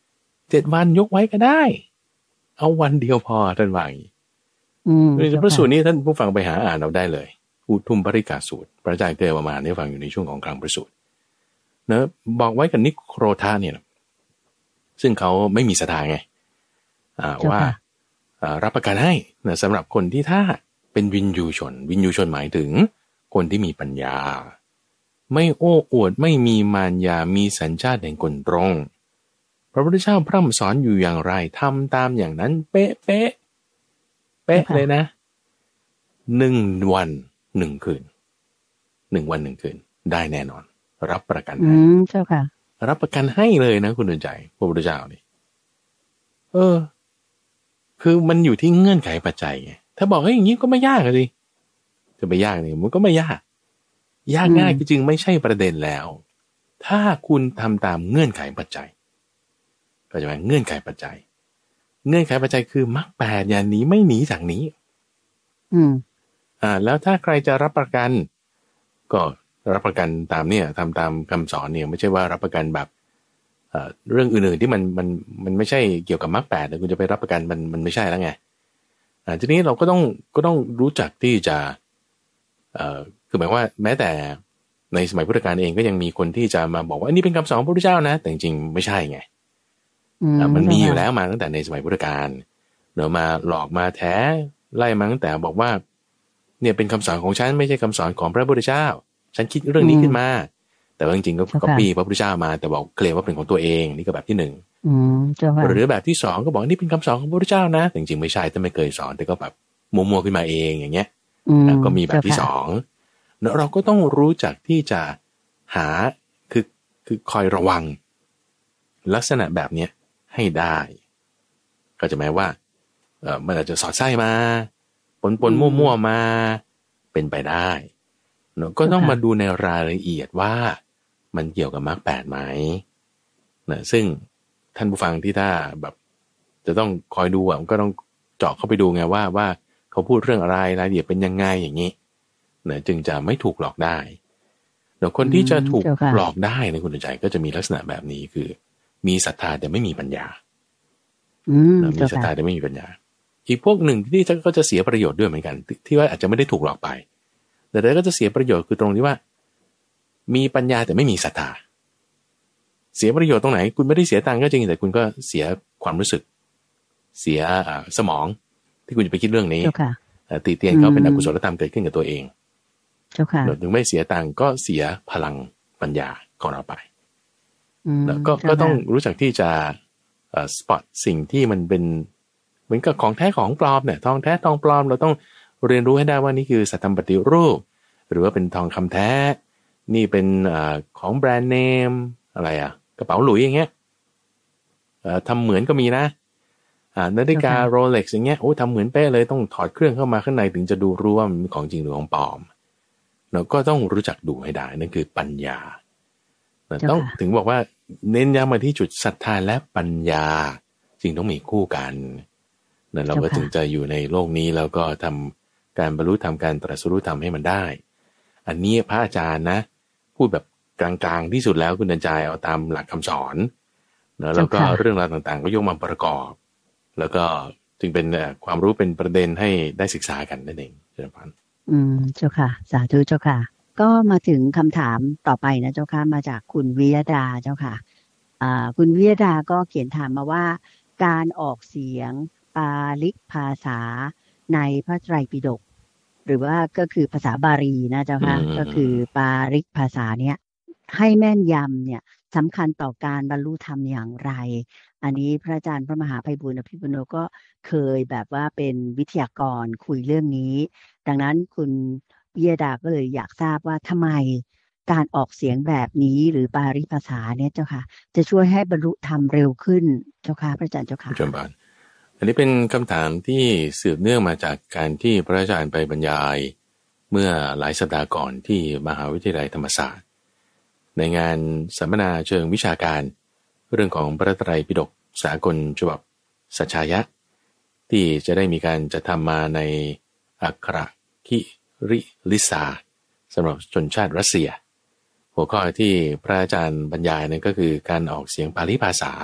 เจ็ดวันยกไว้ก็ได้เอาวันเดียวพอท่านว่าอย่างนี้ในพระสูตรนี้ท่านผู้ฟังไปหาอ่านเอาได้เลยอุทุมปริกาสูตรพระอาจารย์เคยประมาณให้ฟังอยู่ในช่วงของคลังพระสูตรเนะบอกไว้กับนิโครธาเนี่ยซึ่งเขาไม่มีศรัทธาไงว่ารับประกันให้นะสำหรับคนที่ถ้าเป็นวินยูชนวินยูชนหมายถึงคนที่มีปัญญาไม่โอ้อวดไม่มีมารยามีสัญชาติแห่งคนตรงพระพุทธเจ้าพร่ำสอนอยู่อย่างไรทำตามอย่างนั้นเป๊ะเป๊ะเป๊ะเลยนะหนึ่งวันหนึ่งคืนหนึ่งวันหนึ่งคืนได้แน่นอนรับประกันให้เจ้าค่ะรับประกันให้เลยนะคุณดวงใจพระพุทธเจ้านี่เออคือมันอยู่ที่เงื่อนไขปัจจัยไงถ้าบอกเฮ้ยอย่างนี้ก็ไม่ยากเลยจะไปยากนี่มันก็ไม่ยากยากง่ายคือจึงไม่ใช่ประเด็นแล้วถ้าคุณทำตามเงื่อนไขปัจจัยก็จะเป็นเงื่อนไขปัจจัยเงื่อนไขปัจจัยคือมรรคแปดอย่าหนีไม่หนีจากนี้อืมอ่าแล้วถ้าใครจะรับประกันก็รับประกันตามเนี่ยทำตามคำสอนเนี่ยไม่ใช่ว่ารับประกันแบบเอ่อเรื่องอื่นๆที่มันมันมันไม่ใช่เกี่ยวกับมรรคแปดแต่คุณจะไปรับประกันมันมันไม่ใช่แล้วไงอ่าทีนี้เราก็ต้องก็ต้องรู้จักที่จะเอ่อคือหมายว่าแม้แต่ในสมัยพุทธกาลเองก็ยังมีคนที่จะมาบอกว่าอันนี้เป็นคำสอนของพระพุทธเจ้านะแต่จริงๆไม่ใช่ไงอ่ามันมีอยู่แล้วมาตั้งแต่ในสมัยพุทธกาลเดี๋ยวมาหลอกมาแท้ไล่มาตั้งแต่บอกว่าเนี่ยเป็นคำสอนของฉันไม่ใช่คำสอนของพระพุทธเจ้าฉันคิดเรื่องนี้ขึ้นมาแต่ว่าจริงๆก็ก๊อปปี้พระพุทธเจ้ามาแต่บอกเคลมว่าเป็นของตัวเองนี่ก็แบบที่หนึ่งหรือแบบที่สองก็บอกนี่เป็นคำสอนของพระพุทธเจ้านะแต่จริงๆไม่ใช่แต่ไม่เคยสอนแต่ก็แบบมัวๆขึ้นมาเองอย่างเงี้ยก็มีแบบที่สองแล้วเราก็ต้องรู้จักที่จะหาคือคือคอยระวังลักษณะแบบเนี้ยให้ได้ก็จะหมายว่าเออมันอาจจะสอดไส้มาปนปนมั่วๆมาเป็นไปได้เนาะก็ต้องมาดูในรายละเอียดว่ามันเกี่ยวกับมรรคแปดไหมนะซึ่งท่านผู้ฟังที่ถ้าแบบจะต้องคอยดูอ่ะก็ต้องเจาะเข้าไปดูไงว่าว่าเขาพูดเรื่องอะไรรายละเอียดเป็นยังไงอย่างนี้นะจึงจะไม่ถูกหลอกได้เดี๋ยวคนที่จะถูกหลอกได้ในคุณใจก็จะมีลักษณะแบบนี้คือมีศรัทธาแต่ไม่มีปัญญามีศรัทธาแต่ไม่มีปัญญาอีกพวกหนึ่งที่ก็จะเสียประโยชน์ด้วยเหมือนกันที่ว่าอาจจะไม่ได้ถูกหลอกไปแต่แล้วก็จะเสียประโยชน์คือตรงที่ว่ามีปัญญาแต่ไม่มีศรัทธาเสียประโยชน์ตรงไหนคุณไม่ได้เสียตังค์ก็จริงแต่คุณก็เสียความรู้สึกเสียสมองที่คุณจะไปคิดเรื่องนี้ติเตียนเขาเป็นอกุศลธรรมเกิดขึ้นกับตัวเองถึงไม่เสียตังค์ก็เสียพลังปัญญาของเราไปแล้วก็ก็ต้องรู้จักที่จะสปอตสิ่งที่มันเป็นเหมือนกับของแท้ของปลอมเนี่ยทองแท้ทองปลอมเราต้องเรียนรู้ให้ได้ว่านี่คือสัตธรรมปฏิรูปหรือว่าเป็นทองคำแท้นี่เป็นอของแบรนด์เนมอะไรอ่ะกระเป๋าหลุยอย่างเงี้ยทำเหมือนก็มีนะนาฬิกาโรเล็กซ์อย่างเงี้ยโอ้ทำเหมือนเป๊ะเลยต้องถอดเครื่องเข้ามาข้างในถึงจะดูรู้ว่ามันของจริงหรือของปลอมเราก็ต้องรู้จักดูให้ได้นั่นคือปัญญาต้องถึงบอกว่าเน้นย้ำมาที่จุดศรัทธาและปัญญาจึงต้องมีคู่กันนั่นเราก็ถึงจะอยู่ในโลกนี้แล้วก็ทำการบรรลุธรรมการตรัสรู้ธรรมให้มันได้อันนี้พระอาจารย์นะพูดแบบกลางๆที่สุดแล้วคุณเดินใจเอาตามหลักคำสอนนะแล้วก็เรื่องราวต่างๆก็ยกมาประกอบแล้วก็จึงเป็นความรู้เป็นประเด็นให้ได้ศึกษากันนั่นเองเจ้าค่ะอืมเจ้าค่ะสาธุเจ้าค่ะก็มาถึงคำถามต่อไปนะเจ้าค่ะมาจากคุณวิยดาเจ้าค่ะอ่าคุณวิยดาก็เขียนถามมาว่าการออกเสียงปาลิกภาษาในพระไตรปิฎกหรือว่าก็คือภาษาบาลีนะเจ้าค่ะก็คือปาลิกภาษาเนี้ยให้แม่นยำเนี่ยสำคัญต่อการบรรลุธรรมอย่างไรอันนี้พระอาจารย์พระมหาไพบูลย์อภิปุโนก็เคยแบบว่าเป็นวิทยากรคุยเรื่องนี้ดังนั้นคุณวิยดาก็เลยอยากทราบว่าทำไมการออกเสียงแบบนี้หรือปาริภาษาเนี่ยเจ้าค่ะจะช่วยให้บรรลุธรรมเร็วขึ้นเจ้าค่ะพระอาจารย์เจ้าค่ะจำบานอันนี้เป็นคำถามที่สืบเนื่องมาจากการที่พระอาจารย์ไปบรรยายเมื่อหลายสัปดาห์ก่อนที่มหาวิทยาลัยธรรมศาสตร์ในงานสัมมนาเชิงวิชาการเรื่องของพระไตรปิฎกสากลฉบับสัจฉายะที่จะได้มีการจัดทำมาในอักขระคิริลิสาสำหรับชนชาติรัสเซียหัวข้อที่พระอาจารย์บรรยายนั้นก็คือการออกเสียงปาลีภาษา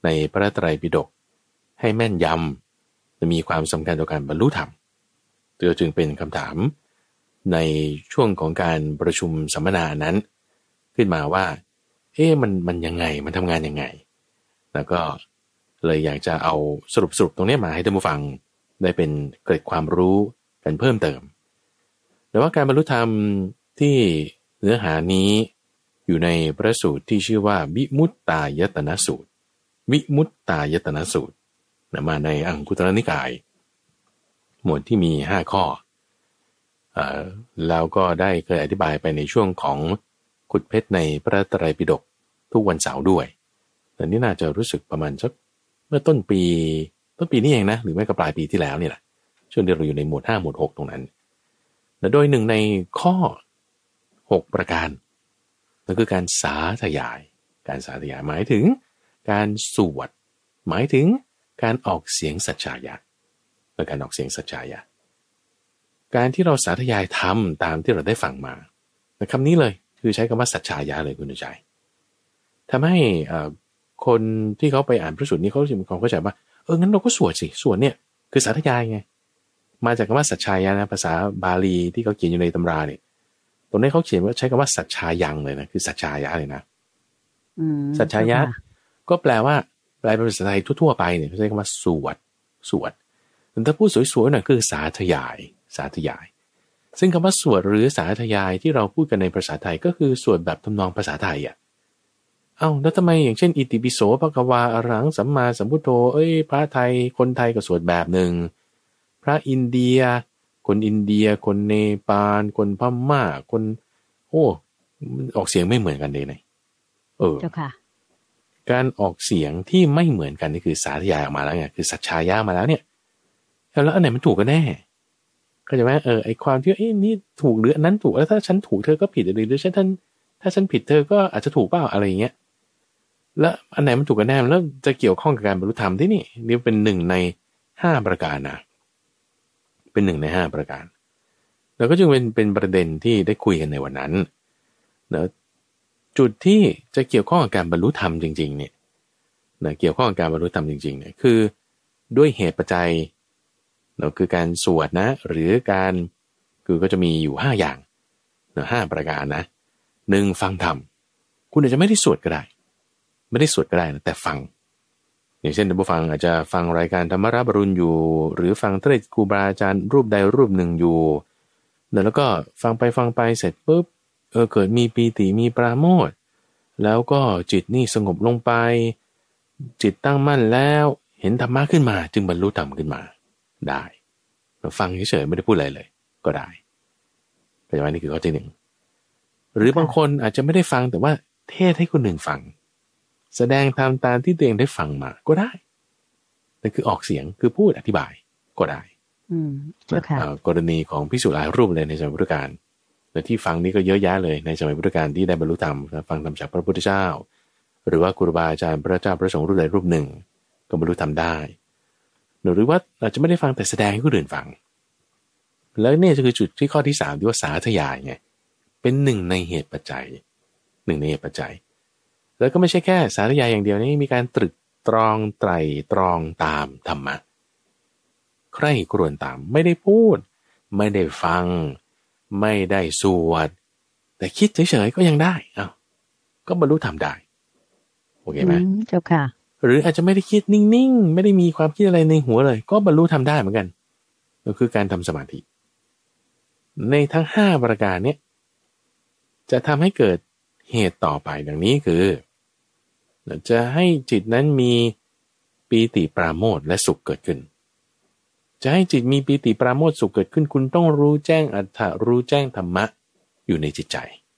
ในพระไตรปิฎกให้แม่นยำจะมีความสำคัญต่อการบรรลุธรรมจึงเป็นคำถามในช่วงของการประชุมสัมมนานั้นขึ้นมาว่าเอ๊ะมันมันยังไงมันทำงานยังไงแล้วก็เลยอยากจะเอาสรุปสรุปตรงนี้มาให้ท่านผู้ฟังได้เป็นเกร็ดความรู้กันเพิ่มเติมแต่ว่าการบรรลุธรรมที่เนื้อหานี้อยู่ในพระสูตรที่ชื่อว่าวิมุตตายตนะสูตรวิมุตตายตนะสูตรนะมาในอังคุตรนิกายหมวดที่มีห้าข้อเอ่อแล้วก็ได้เคยอธิบายไปในช่วงของขุดเพชรในพระไตรปิฎกทุกวันเสาร์ด้วยแต่นี่น่าจะรู้สึกประมาณสักเมื่อต้นปีต้นปีนี้เองนะหรือไม่ก็ปลายปีที่แล้วนี่แหละช่วงที่เราอยู่ในหมวดห้าหมวดหกตรงนั้นและโดยหนึ่งในข้อหกประการนั่นคือการสาธยายการสาธยายหมายถึงการสวดหมายถึงการออกเสียงสัจจายะและการออกเสียงสัจจายะการที่เราสาธยายทำตามที่เราได้ฟังมาคำนี้เลยคือใช้คำว่าสัจจายะเลยคุณผู้ชมทำให้คนที่เขาไปอ่านพระสูตรนี้เขาจะมีความเข้าใจว่าเอองั้นเราก็สวดสิสวดเนี่ยคือสาธยายไงมาจากคำว่าสัจจายะนะภาษาบาลีที่เขาเขียนอยู่ในตำราเนี่ยตรงนี้เขาเขียนว่าใช้คำว่าสัจจายังเลยนะคือสัจจายะเลยนะสัจจายะก็แปลว่าแปลเป็นภาษาไทยทั่วๆไปเนี่ยเขาใช้คำว่าสวดสวดแต่ถ้าพูดสวยๆหน่อยคือสาธยายสาธยายซึ่งคำว่าสวดหรือสาธยายที่เราพูดกันในภาษาไทยก็คือสวดแบบทำนองภาษาไทยอ่ะเอ้าแล้วทำไมอย่างเช่นอิติปิโสภควาอรหังสัมมาสัมพุทโธเอ้ยพระไทยคนไทยก็สวดแบบหนึ่งพระอินเดียคนอินเดียคนเนปาลคนพม่าคนโอ้ออกเสียงไม่เหมือนกันเลยนะเออการออกเสียงที่ไม่เหมือนกันนี่คือสาธยายออกมาแล้วไงคือสัจจายะมาแล้วเนี่ยแล้วอันไหนมันถูกกันแน่เข้าใจไหมเออไอความที่เอ้ยนี่ถูกหรืออันนั้นถูกแล้วถ้าฉันถูกเธอก็ผิดหรือหรือฉันท่านถ้าฉันผิดเธอก็อาจจะถูกเปล่าอะไรอย่างเงี้ยแล้วอันไหนมันถูกกันแน่แล้วจะเกี่ยวข้องกับการบรรลุธรรมที่นี่นี่เป็นหนึ่งในห้าประการนะเป็นหนึ่งในห้าประการแล้วก็จึงเป็นเป็นประเด็นที่ได้คุยกันในวันนั้นเนะจุดที่จะเกี่ยวข้องกับการบรรลุธรรมจริงๆเนี่ยนะเกี่ยวข้องกับการบรรลุธรรมจริงๆเนี่ยคือด้วยเหตุปัจจัยเนะคือการสวดนะหรือการคือก็จะมีอยู่ห้าอย่างนะห้าประการนะหนึ่งฟังธรรมคุณอาจจะไม่ได้สวดก็ได้ไม่ได้สวดก็ได้นะแต่ฟังอย่างเช่นท่านผู้ฟังอาจจะฟังรายการธรรมรับอรุณอยู่หรือฟังเทศน์ครูบาอาจารย์รูปใดรูปหนึ่งอยู่แล้วก็ฟังไปฟังไปเสร็จปุ๊บเออเกิดมีปีติมีปราโมทย์แล้วก็จิตนี่สงบลงไปจิตตั้งมั่นแล้วเห็นธรรมะขึ้นมาจึงบรรลุธรรมขึ้นมาได้ฟังเฉยๆไม่ได้พูดอะไรเลยก็ได้ปัจจุบันนี่คือข้อที่หนึ่งหรือบางคนอาจจะไม่ได้ฟังแต่ว่าเทศให้คนหนึ่งฟังแสดงตามตามที่ตัวเองได้ฟังมาก็ได้นั่นคือออกเสียงคือพูดอธิบายก็ได้อืมกรณีของภิกษุหลายรูปเลยในสมัยพุทธกาลและที่ฟังนี้ก็เยอะแยะเลยในสมัยพุทธกาลที่ได้บรรลุธรรมฟังธรรมจากพระพุทธเจ้าหรือว่าครูบาอาจารย์พระเจ้าพระสงฆ์รูปใดรูปหนึ่งก็บรรลุธรรมได้หรือว่าอาจจะไม่ได้ฟังแต่แสดงให้คนอื่นฟังแล้วเนี่ยคือจุดที่ข้อที่สามที่ว่าสาธยายไงเป็นหนึ่งในเหตุปัจจัยหนึ่งในเหตุปัจจัยแล้วก็ไม่ใช่แค่สาธยายอย่างเดียวนี่มีการตรึกตรองไตรตรองตามธรรมะใคร่ครวญตามไม่ได้พูดไม่ได้ฟังไม่ได้สวดแต่คิดเฉยๆก็ยังได้อ้าวก็บรรลุธรรมได้โอเคไหมเจ้าค่ะหรืออาจจะไม่ได้คิดนิ่งๆไม่ได้มีความคิดอะไรในหัวเลยก็บรรลุธรรมได้เหมือนกันก็คือการทำสมาธิในทั้งห้าประการเนี้ยจะทำให้เกิดเหตุต่อไปดังนี้คือจะให้จิตนั้นมีปีติปราโมทย์และสุขเกิดขึ้นจะให้จิตมีปีติปราโมทย์สุขเกิดขึ้นคุณต้องรู้แจ้งอัตถะรู้แจ้งธรรมะอยู่ในจิตใจ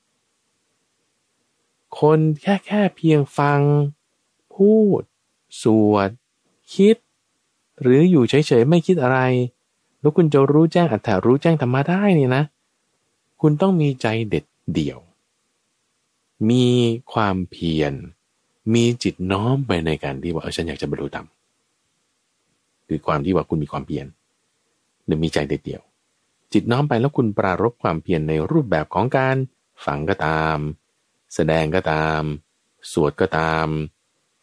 คนแค่แค่เพียงฟังพูดสวดคิดหรืออยู่เฉยๆไม่คิดอะไรแล้วคุณจะรู้แจ้งอัตถะรู้แจ้งธรรมะได้นี่นะคุณต้องมีใจเด็ดเดี่ยวมีความเพียรมีจิตน้อมไปในการที่ว่าเออฉันอยากจะบรรลุธรรมคือความที่ว่าคุณมีความเพียรหรือมีใจเด็ดเดี่ยวจิตน้อมไปแล้วคุณปรารภความเพียรในรูปแบบของการฟังก็ตามแสดงก็ตามสวดก็ตาม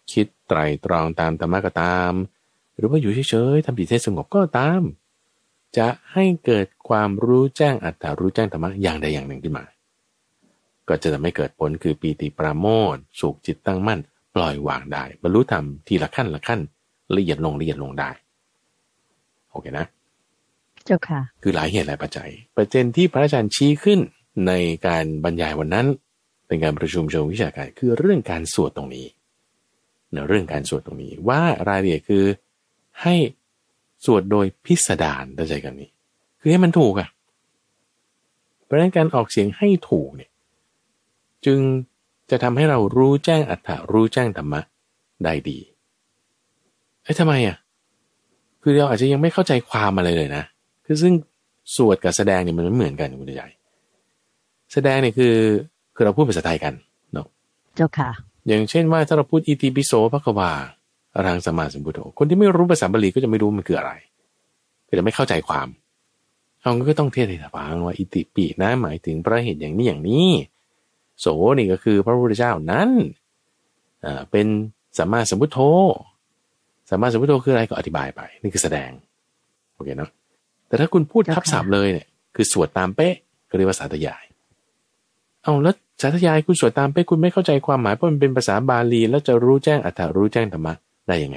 คิดไตร่ตรองตามธรรมะก็ตามหรือว่าอยู่เฉยๆทำจิตให้สงบก็ตามจะให้เกิดความรู้แจ้งอัตตารู้แจ้งธรรมะอย่างใดอย่างหนึ่งขึ้นมาก็จะทำให้เกิดผลคือปีติปราโมทย์สุขจิตตั้งมั่นปล่อยวางได้บรรลุธรรมทีละขั้นละขั้นละเอียดลงละเอียดลงได้โอเคนะเจ้าค่ะคือหลายเหตุหลายปัจจัยประเด็นที่พระอาจารย์ชี้ขึ้นในการบรรยายวันนั้นเป็นการประชุมเชิงวิชาการคือเรื่องการสวดตรงนี้เนะเรื่องการสวดตรงนี้ว่ารายละเอียดคือให้สวดโดยพิสดารเข้าใจกันนี้คือให้มันถูกอ่ะเพราะฉะนั้นการออกเสียงให้ถูกเนี่ยจึงจะทำให้เรารู้แจ้งอัตถะรู้แจ้งธรรมะได้ดีเอ้ยทำไมอ่ะคือเราอาจจะยังไม่เข้าใจความอะไรเลยนะคือซึ่งสวดกับแสดงเนี่ยมันไม่เหมือนกันคุณใหญ่แสดงเนี่ยคือคือเราพูดภาษาไทยกันเนาะเจ้าค่ะอย่างเช่นว่าถ้าเราพูดอิติปิโสภควาอรหังสัมมาสัมพุทโธคนที่ไม่รู้ภาษาบาลีก็จะไม่รู้มันคืออะไรก็จะไม่เข้าใจความเราก็ต้องเทศน์ให้ฟังว่าอิติปินะหมายถึงพระเหตุอย่างนี้อย่างนี้โสนี่ก็คือพระพุทธเจ้านั้นอ่าเป็นสัมมาสัมพุทโธสัมมาสัมพุทโธคืออะไรก็อธิบายไปนี่คือแสดงโอเคเนาะแต่ถ้าคุณพูดทับศัพท์เลยเนี่ยคือสวดตามเป๊ะก็เรียกว่าสาธยายเอาแล้วสาธยายคุณสวดตามเป๊ะคุณไม่เข้าใจความหมายเพราะมันเป็นภาษาบาลีแล้วจะรู้แจ้งอัตถะรู้แจ้งธรรมะได้ยังไง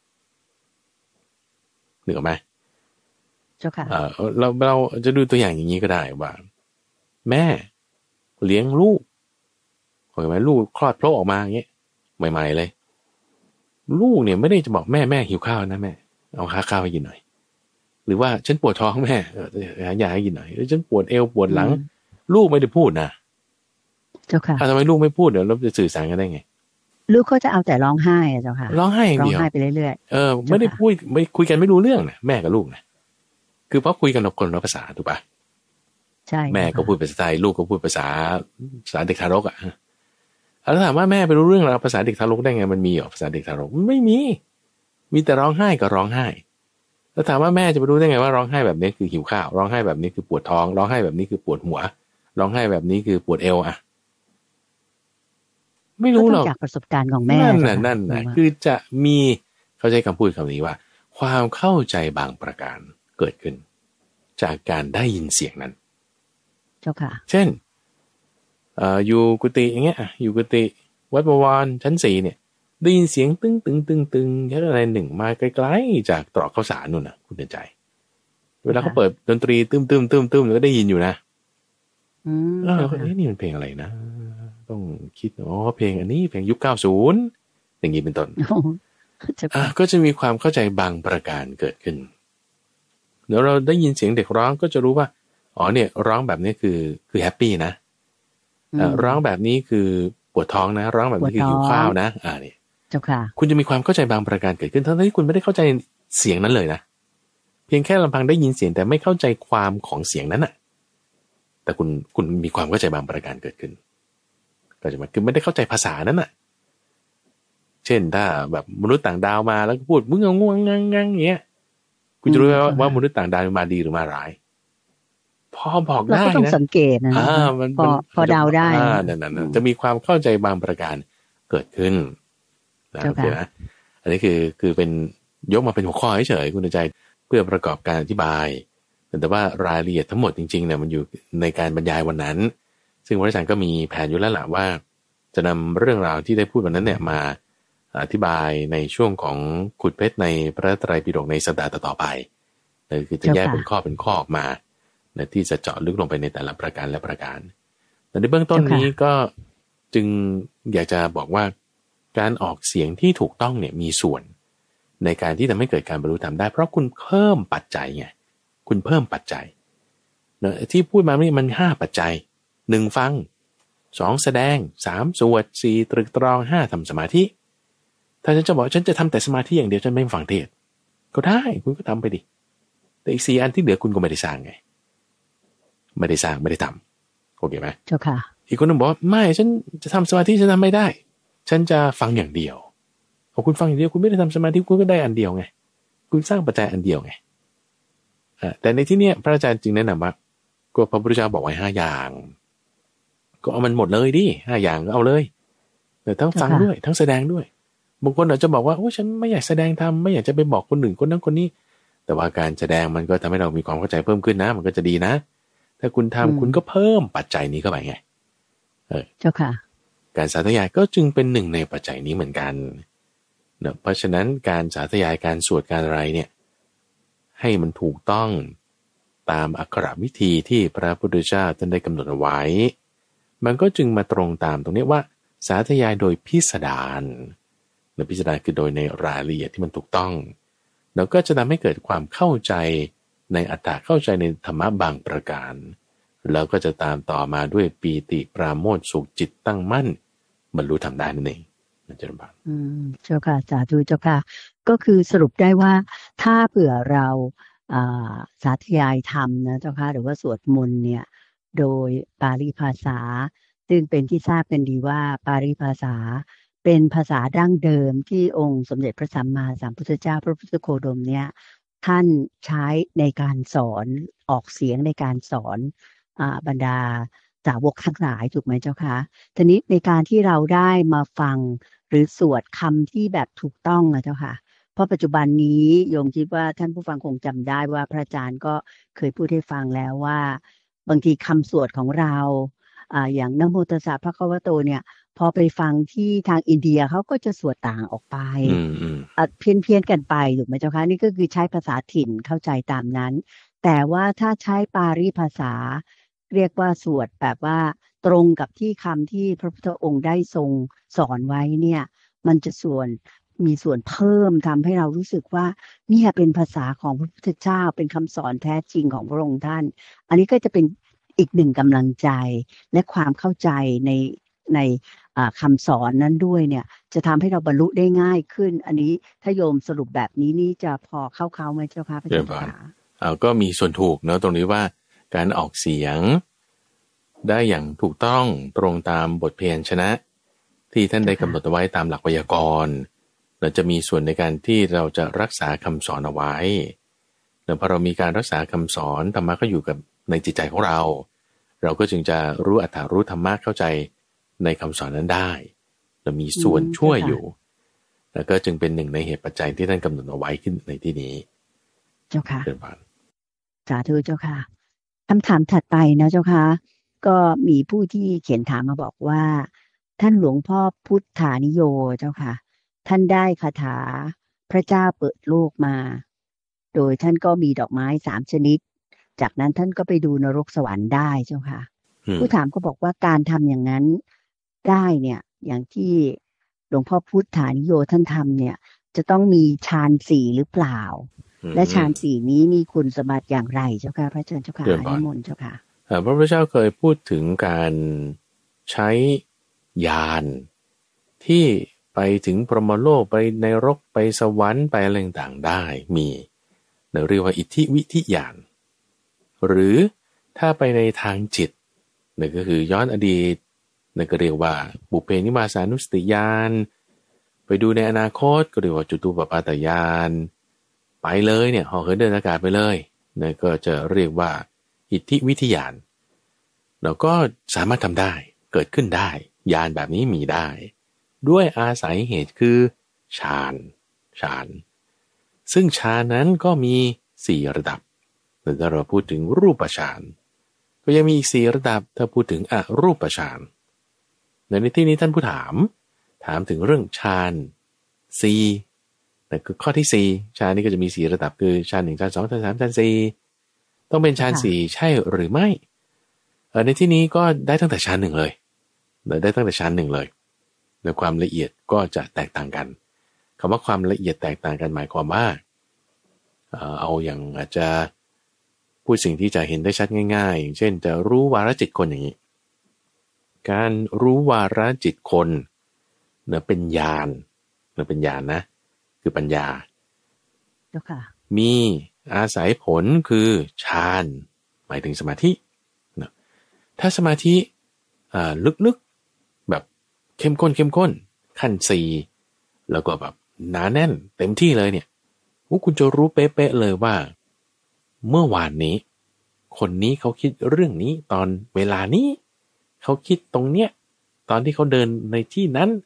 นึกออกไหมเจ้าค่ะเออเราเราจะดูตัวอย่างอย่างนี้ก็ได้ว่าแม่เลี้ยงลูกเห็นไหมลูกคลอดโผล่ออกมาอย่างเงี้ยใหม่ๆเลยลูกเนี่ยไม่ได้จะบอกแม่แม่หิวข้าวนะแม่เอาข้าวข้าวให้กินหน่อยหรือว่าฉันปวดท้องแม่หายาให้กินหน่อยหรือฉันปวดเอวปวดหลังลูกไม่ได้พูดนะเจ้าค่ะทำไมลูกไม่พูดเดี๋ยวเราจะสื่อสารกันได้ไงลูกเขาจะเอาแต่ร้องไห้อะเจ้าค่ะร้องไห้อย่างเดียวร้องไห้ไปเรื่อยๆเออไม่ได้พูดไม่คุยกันไม่รู้เรื่องนะแม่กับลูกนะคือเพราะคุยกันคนละภาษาถูกปะใช่แม่ก็พูดภาษาไทยลูกก็พูดภาษาภาษาเด็กทารกอ่ะแล้วถามว่าแม่ไปรู้เรื่องราวภาษาเด็กทารกได้ไงมันมีเหรอภาษาเด็กทารกไม่มีมีแต่ร้องไห้กับร้องไห้แล้วถามว่าแม่จะไปรู้ได้ไงว่าร้องไห้แบบนี้คือหิวข้าวร้องไห้แบบนี้คือปวดท้องร้องไห้แบบนี้คือปวดหัวร้องไห้แบบนี้คือปวดเอวอ่ะไม่รู้หรอกจากประสบการณ์ของแม่นั่นน่ะนั่นน่ะคือจะมีเขาใช้คำพูดคำนี้ว่าความเข้าใจบางประการเกิดขึ้นจากการได้ยินเสียงนั้นเจ้าค่ะเช่นเอ่ออยู่กุฏิอย่างเงี้ยอยู่กุฏิวัดบวรชั้นสี่เนี่ยได้ยินเสียงตึ้งตึงตึงตึงแค่อะไรหนึ่งมาไกลๆจากตรอกข้าวสารนู่นน่ะคุณเดินใจเวลาเขาเปิดดนตรีตึ้มตึ้มตึ้มตึ้มก็ได้ยินอยู่นะอืมเออเอ๊ะนี่มันเพลงอะไรนะต้องคิดอ๋อเพลงอันนี้เพลงยุคเก้าสิบอย่างนี้เป็นต้นอ่ะก็จะมีความเข้าใจบางประการเกิดขึ้นเดี๋ยวเราได้ยินเสียงเด็กร้องก็จะรู้ว่าอ๋อเนี่ยร้องแบบนี้คือคือแฮปปี้นะร้องแบบนี้คือปวดท้องนะร้องแบบนี้คือหิวข้าวนะอ่านี่เจ้าค่ะคุณจะมีความเข้าใจบางประการเกิดขึ้นทั้งที่คุณไม่ได้เข้าใจเสียงนั้นเลยนะเพียงแค่ลำพังได้ยินเสียงแต่ไม่เข้าใจความของเสียงนั้นน่ะแต่คุณคุณมีความเข้าใจบางประการเกิดขึ้นก็จะมาคือไม่ได้เข้าใจภาษานั้นน่ะเช่นถ้าแบบมนุษย์ต่างดาวมาแล้วก็พูดมึงเอาง่วงงังงังอย่างเงี้ยคุณจะรู้ว่าว่ามนุษย์ต่างดาวมาดีหรือมาร้ายพอบอกได้นะเราก็ต้องสังเกตนะพอพอเดาได้อ่านั่นๆจะมีความเข้าใจบางประการเกิดขึ้นนะโอเคนะอันนี้คือคือเป็นยกมาเป็นหัวข้อเฉยๆคุณใจเพื่อประกอบการอธิบายแต่ว่ารายละเอียดทั้งหมดจริงๆเนี่ยมันอยู่ในการบรรยายวันนั้นซึ่งพระอาจารย์ก็มีแผนอยู่แล้วล่ะว่าจะนำเรื่องราวที่ได้พูดวันนั้นเนี่ยมาอธิบายในช่วงของขุดเพชรในพระไตรปิฎกในสัปดาห์ต่อๆไปนั่นคือจะแยกเป็นข้อเป็นข้อออกมาที่จะเจาะลึกลงไปในแต่ละประการและประการแต่ในเบื้องต้นนี้ก็จึงอยากจะบอกว่าการออกเสียงที่ถูกต้องเนี่ยมีส่วนในการที่ทำให้เกิดการบรรลุธรรมได้เพราะคุณเพิ่มปัจจัยไงคุณเพิ่มปัจจัยเนอะที่พูดมานี่มันห้าปัจจัยหนึ่งฟังสองแสดงสามสวดสี่ตรึกตรองห้าทำสมาธิถ้าฉันจะบอกฉันจะทำแต่สมาธิอย่างเดียวฉันไม่ฟังเทศก็ได้คุณก็ทำไปดิแต่อีกสี่อันที่เหลือคุณก็ไม่ได้สร้างไงไม่ได้สร้างไม่ได้ทำโอเคไหมเจ้าค่ะอีกคนนึงบอกว่าไม่ฉันจะทำสมาธิฉันทำไม่ได้ฉันจะฟังอย่างเดียวพอคุณฟังอย่างเดียวคุณไม่ได้ทำสมาธิคุณก็ได้อันเดียวไงคุณสร้างปัจจัยอันเดียวไงแต่ในที่นี้พระอาจารย์จึงแนะนำว่าก็พระพุทธเจ้าบอกไว้ห้าอย่างก็เอามันหมดเลยดิห้าอย่างก็เอาเลยแต่ทั้งฟังด้วยทั้งแสดงด้วยบางคนอาจจะบอกว่าโอ้ฉันไม่อยากแสดงธรรมไม่อยากจะไปบอกคนอื่นคนนั้นคนนี้แต่ว่าการแสดงมันก็ทำให้เรามีความเข้าใจเพิ่มขึ้นนะมันก็จะดีนะถ้าคุณทำคุณก็เพิ่มปัจจัยนี้เข้าไปไงเออเจ้าค่ะการสาธยายก็จึงเป็นหนึ่งในปัจจัยนี้เหมือนกันเนอะเพราะฉะนั้นการสาธยายการสวดการอะไรเนี่ยให้มันถูกต้องตามอักขระวิธีที่พระพุทธเจ้าท่านได้กำหนดเอาไว้มันก็จึงมาตรงตามตรงนี้ว่าสาธยายโดยพิสดารในพิสดารคือโดยในรายละเอียดที่มันถูกต้องแล้วก็จะทำให้เกิดความเข้าใจในอัตถะเข้าใจในธรรมะบางประการแล้วก็จะตามต่อมาด้วยปีติปราโมทย์สุขจิตตั้งมั่นบรรลุธรรมได้นั่นเองนะเจ้าค่ะอืมเจ้าค่ะสาธุเจ้าค่ะก็คือสรุปได้ว่าถ้าเผื่อเราอ่าสาธยายธรรมนะเจ้าค่ะหรือว่าสวดมนต์เนี่ยโดยปาลีภาษาซึ่งเป็นที่ทราบกันดีว่าปาลีภาษาเป็นภาษาดั้งเดิมที่องค์สมเด็จพระสัมมาสัมพุทธเจ้าพระพุทธโคดมเนี่ยท่านใช้ในการสอนออกเสียงในการสอนอ่าบรรดาสาวกทั้งหลายถูกไหมเจ้าคะทีนี้ในการที่เราได้มาฟังหรือสวดคำที่แบบถูกต้องนะเจ้าค่ะเพราะปัจจุบันนี้โยมคิดว่าท่านผู้ฟังคงจำได้ว่าพระอาจารย์ก็เคยพูดให้ฟังแล้วว่าบางทีคำสวดของเราอ่าอย่างนะโมตัสสะภะคะวะโตเนี่ยพอไปฟังที่ทางอินเดียเขาก็จะสวดต่างออกไปอืมอืมอ่ะเพี้ยนเพียนกันไปถูกไหมเจ้าคะนี่ก็คือใช้ภาษาถิ่นเข้าใจตามนั้นแต่ว่าถ้าใช้ปาลีภาษาเรียกว่าสวดแบบว่าตรงกับที่คำที่พระพุทธองค์ได้ทรงสอนไว้เนี่ยมันจะส่วนมีส่วนเพิ่มทำให้เรารู้สึกว่าเนี่ยเป็นภาษาของพระพุทธเจ้าเป็นคำสอนแท้จริงของพระองค์ท่านอันนี้ก็จะเป็นอีกหนึ่งกำลังใจและความเข้าใจในในคำสอนนั้นด้วยเนี่ยจะทำให้เราบรรลุได้ง่ายขึ้นอันนี้ถ้าโยมสรุปแบบนี้นี่จะพอเข้าเข้าไหมเจ้าค่ะพระอาจารย์คะเอาก็มีส่วนถูกเนาะตรงนี้ว่าการออกเสียงได้อย่างถูกต้องตรงตามบทเพลงชนะที่ท่านได้กำหนดเอาไว้ตามหลักไวยากรณ์เราจะมีส่วนในการที่เราจะรักษาคำสอนเอาไว้แล้วพอเรามีการรักษาคำสอนธรรมะก็อยู่กับในจิตใจของเราเราก็จึงจะรู้อัตถารู้ธรรมะเข้าใจในคำสอนนั้นได้เรามีส่วนช่วยอยู่แล้วก็จึงเป็นหนึ่งในเหตุปัจจัยที่ท่านกำหนดเอาไว้ขึ้นในที่นี้เจ้าค่ะสาธุเจ้าค่ะคำถามถัดไปนะเจ้าค่ะก็มีผู้ที่เขียนถามมาบอกว่าท่านหลวงพ่อพุทธานิโยเจ้าค่ะท่านได้คาถาพระเจ้าเปิดโลกมาโดยท่านก็มีดอกไม้สามชนิดจากนั้นท่านก็ไปดูนรกสวรรค์ได้เจ้าค่ะผู้ถามก็บอกว่าการทำอย่างนั้นได้เนี่ยอย่างที่หลวงพ่อพุทธานิโยท่านทำเนี่ยจะต้องมีฌานสี่หรือเปล่าและฌานสี่นี้มีคุณสมบัติอย่างไรเจ้าค่ะพระอาจารย์เจ้าค่ะนิมนต์เจ้าค่ะพระพุทธเจ้าเคยพูดถึงการใช้ญาณที่ไปถึงพรหมโลกไปในนรกไปสวรรค์ไปอะไรต่างๆได้มีเราเรียกว่าอิทธิวิธิญาณหรือถ้าไปในทางจิตนั่นก็คือย้อนอดีตนั่นก็เรียกว่าบุพเพนิวาสานุสติญาณไปดูในอนาคตก็เรียกว่าจุตูปปาตญาณไปเลยเนี่ยเหาะเหินเดินอากาศไปเลยนั่นก็จะเรียกว่าอิทธิวิธิญาณเราก็สามารถทำได้เกิดขึ้นได้ญาณแบบนี้มีได้ด้วยอาศัยเหตุคือฌานฌานซึ่งฌานนั้นก็มีสี่ระดับถ้าเราพูดถึงรูปฌานก็ยังมีอีกสี่ระดับถ้าพูดถึงอรูปฌานในที่นี้ท่านผู้ถามถามถึงเรื่องฌานสี่แต่คือข้อที่สี่ฌานนี้ก็จะมีสี่ระดับคือฌานหนึ่งฌานสองฌานสามฌานสี่ต้องเป็นฌานสี่ใช่หรือไม่เออในที่นี้ก็ได้ตั้งแต่ฌานหนึ่งเลยได้ตั้งแต่ฌานหนึ่งเลยในความละเอียดก็จะแตกต่างกันคำว่าความละเอียดแตกต่างกันหมายความว่าเอาอย่างอาจจะพูดสิ่งที่จะเห็นได้ชัดง่ายๆอย่างเช่นจะรู้วาระจิตคนอย่างนี้การรู้วาระจิตคนเนี่ยเป็นญาณเนี่ยเป็นญาณนะคือปัญญามีอาศัยผลคือฌานหมายถึงสมาธินะถ้าสมาธิลึกๆแบบเข้มข้นเข้มข้นขั้นสี่แล้วก็แบบหนาแน่นเต็มที่เลยเนี่ยคุณจะรู้เป๊ะๆเลยว่าเมื่อวานนี้คนนี้เขาคิดเรื่องนี้ตอนเวลานี้เขาคิดตรงเนี้ยตอนที่เขาเดินในที่นั้น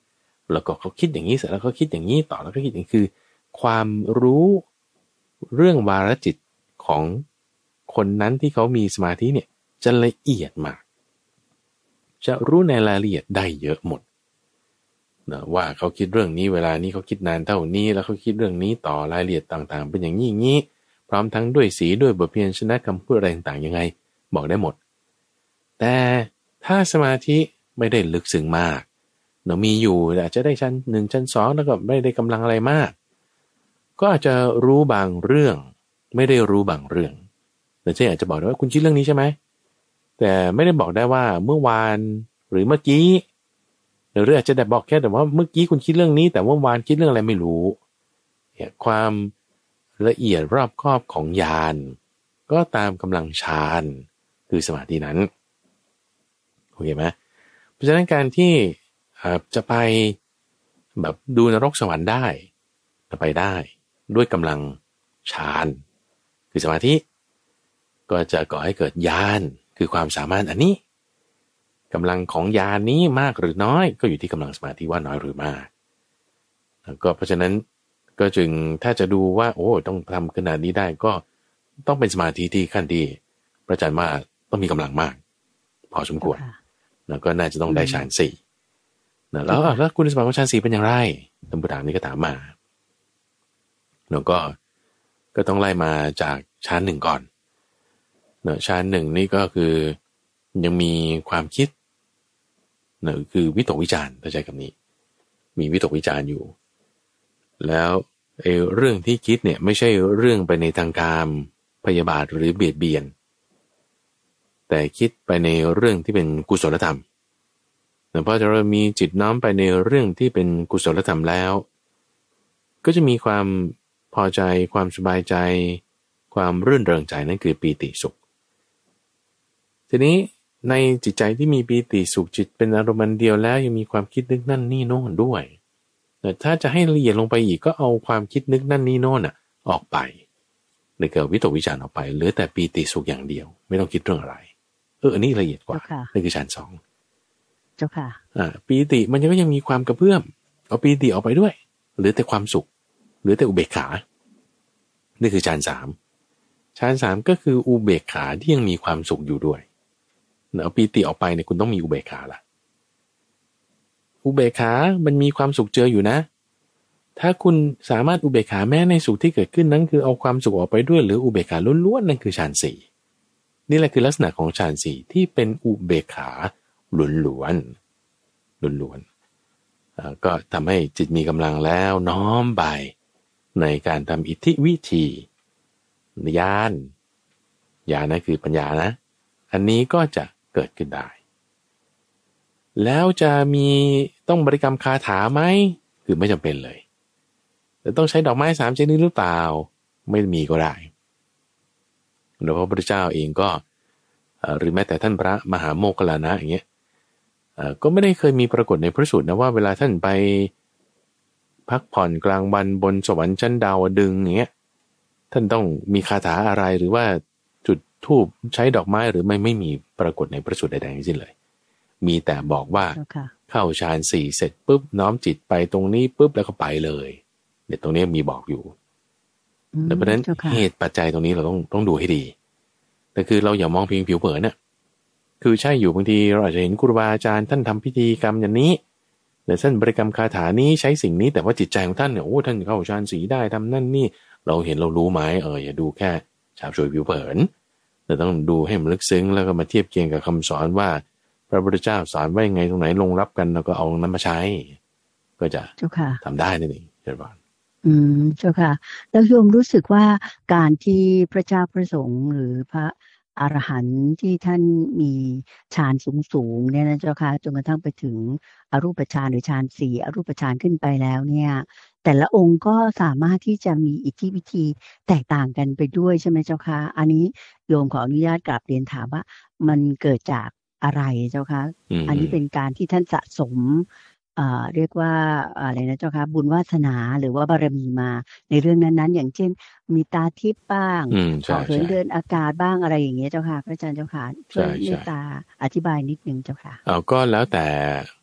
แล้วก็เขาคิดอย่างนี้เสร็จแล้วเขาคิดอย่างนี้ต่อแล้วก็คิดอย่างนี้คือความรู้เรื่องวาระจิตของคนนั้นที่เขามีสมาธิเนี่ยจะละเอียดมากจะรู้ในรายละเอียดได้เยอะหมดนะว่าเขาคิดเรื่องนี้เวลานี้เขาคิดนานเท่านี้แล้วเขาคิดเรื่องนี้ต่อรายละเอียดต่างๆเป็นอย่างนี้อย่างนี้พร้อมทั้งด้วยสีด้วยบทเพียนชนะคำพูดอะไรต่างๆยังไงบอกได้หมดแต่ถ้าสมาธิไม่ได้ลึกซึ้งมากเรามีอยู่อาจจะได้ชั้นหนึ่งชั้นสองแล้วก็ไม่ได้กำลังอะไรมากก็อาจจะรู้บางเรื่องไม่ได้รู้บางเรื่องแต่เช่นอาจจะบอกได้ว่าคุณคิดเรื่องนี้ใช่ไหมแต่ไม่ได้บอกได้ว่าเมื่อวานหรือเมื่อกี้หรืออาจจะได้บอกแค่แต่ว่าเมื่อกี้คุณคิดเรื่องนี้แต่เมื่อวานคิดเรื่องอะไรไม่รู้เนี่ยความละเอียดรอบคอบของญาณก็ตามกำลังฌานคือสมาธินั้นโอเคไหมเพราะฉะนั้นการที่จะไปแบบดูนรกสวรรค์ได้จะไปได้ด้วยกำลังฌานคือสมาธิก็จะก่อให้เกิดญาณคือความสามารถอันนี้กำลังของญาณนี้มากหรือน้อยก็อยู่ที่กำลังสมาธิว่าน้อยหรือมากแล้วก็เพราะฉะนั้นก็จึงถ้าจะดูว่าโอ้ต้องทำขนาดนี้ได้ก็ต้องเป็นสมาธิที่ขั้นที่พระอาจารย์ว่าต้องมีกำลังมากพอสมควรแล้วก็น่าจะต้องได้ฌานสี่นะแล้วแล้วคุณสมบัติของฌานสี่เป็นอย่างไรท่านผู้ถามนี้ก็ถามมาแล้วก็ก็ต้องไล่มาจากฌานหนึ่งก่อนเนอะฌานหนึ่งนี่ก็คือยังมีความคิดเนอะคือวิตกวิจารณ์ถ้าใช้คำนี้มีวิตกวิจารณ์อยู่แล้วไอ้เรื่องที่คิดเนี่ยไม่ใช่เรื่องไปในทางกามพยาบาทหรือเบียดเบียนแต่คิดไปในเรื่องที่เป็นกุศลธรรมเพราะเรามีจิตน้อมไปในเรื่องที่เป็นกุศลธรรมแล้วก็จะมีความพอใจความสบายใจความรื่นเริงใจนั่นคือปีติสุขทีนี้ในจิตใจที่มีปีติสุขจิตเป็นอารมณ์เดียวแล้วยังมีความคิดนึกนั่นนี่โน่นด้วยแต่ถ้าจะให้ละเอียดลงไปอีกก็เอาความคิดนึกนั่นนี่โน่นอ่ะออกไปในเกิดวิตกวิจารณ์ออกไปเหลือแต่ปีติสุขอย่างเดียวไม่ต้องคิดเรื่องอะไรเอออันนี้ละเอียดกว่านี่คือฌานสองเจ้าค่ะอ่าปีติมันก็ยังมีความกระเพื่อมเอาปีติออกไปด้วยเหลือแต่ความสุขเหลือแต่อุเบกขานี่คือฌานสามฌานสามก็คืออุเบกขาที่ยังมีความสุขอยู่ด้วยเอาปีติออกไปเนี่ยคุณต้องมีอุเบกขาละอุเบกขามันมีความสุขเจออยู่นะถ้าคุณสามารถอุเบกขาแม้ในสุขที่เกิดขึ้นนั้นคือเอาความสุขออกไปด้วยหรืออุเบกขาล้วนๆนั่นคือฌานสี่นี่แหละคือลักษณะของฌานสี่ที่เป็นอุเบกขาล้วนๆล้วนๆก็ทำให้จิตมีกำลังแล้วน้อมไปในการทำอิทธิวิธีญาณญาณนั่นคือปัญญานะอันนี้ก็จะเกิดขึ้นได้แล้วจะมีต้องบริกรรมคาถาไหมคือไม่จำเป็นเลยแต่ต้องใช้ดอกไม้สามชนิดหรือเปล่าไม่มีก็ได้โดยพระพุทธเจ้าเองก็หรือแม้แต่ท่านพระมหาโมคคัลลานะอย่างเงี้ยก็ไม่ได้เคยมีปรากฏในพระสูตรนะว่าเวลาท่านไปพักผ่อนกลางวันบนสวรรค์ชั้นดาวดึงอย่างเงี้ยท่านต้องมีคาถาอะไรหรือว่าจุดธูปใช้ดอกไม้หรือไม่ไม่มีปรากฏในพระสูตรใดๆทั้งสิ้นเลยมีแต่บอกว่า okay. เข้าฌานสี่เสร็จปุ๊บน้อมจิตไปตรงนี้ปุ๊บแล้วก็ไปเลยเดี๋ยวตรงนี้มีบอกอยู่แต่เพราะนั้นเหตุปัจจัยตรงนี้เราต้องต้องดูให้ดีแต่คือเราอย่ามองเพียงผิวเผินน่ะคือใช่อยู่บางทีเราอาจจะเห็นครูบาอาจารย์ท่านทำพิธีกรรมอย่างนี้แต่ท่านบริกรรมคาถานี้ใช้สิ่งนี้แต่ว่าจิตใจของท่านเนี่ยโอ้ท่านเข้าฌานสี่ได้ทำนั่นนี่เราเห็นเรารู้ไหมเอออย่าดูแค่ฉาบฉวยผิวเผินแต่ต้องดูให้มันลึกซึ้งแล้วก็มาเทียบเคียงกับคำสอนว่าพระพุทธเจ้าสอนไว้ยังไงตรงไหนลงรับกันแล้วก็เอานั้นมาใช้ก็จะทำได้นั่นเองเจ้าบ่าวอืมเจ้าค่ะแล้วโยมรู้สึกว่าการที่พระเจ้าพระสงฆ์หรือพระอรหันต์ที่ท่านมีฌานสูงๆเนี่ยนะเจ้าค่ะจนกระทั่งไปถึงอรูปฌานหรือฌานสี่อรูปฌานขึ้นไปแล้วเนี่ยแต่ละองค์ก็สามารถที่จะมีอิทธิวิธีแตกต่างกันไปด้วยใช่ไหมเจ้าค่ะอันนี้โยมขออนุญาตกราบเรียนถามว่ามันเกิดจากอะไรเจ้าคะอันนี้เป็นการที่ท่านสะสมเอ่อเรียกว่าอะไรนะเจ้าคะบุญวาสนาหรือว่าบารมีมาในเรื่องนั้นๆอย่างเช่นมีตาทิพย์บ้างเหินเดินอากาศบ้างอะไรอย่างเงี้ยเจ้าค่ะพระอาจารย์เจ้าค่ะช่วยเมตตาอธิบายนิดนึงเจ้าค่ะเอาก็แล้วแต่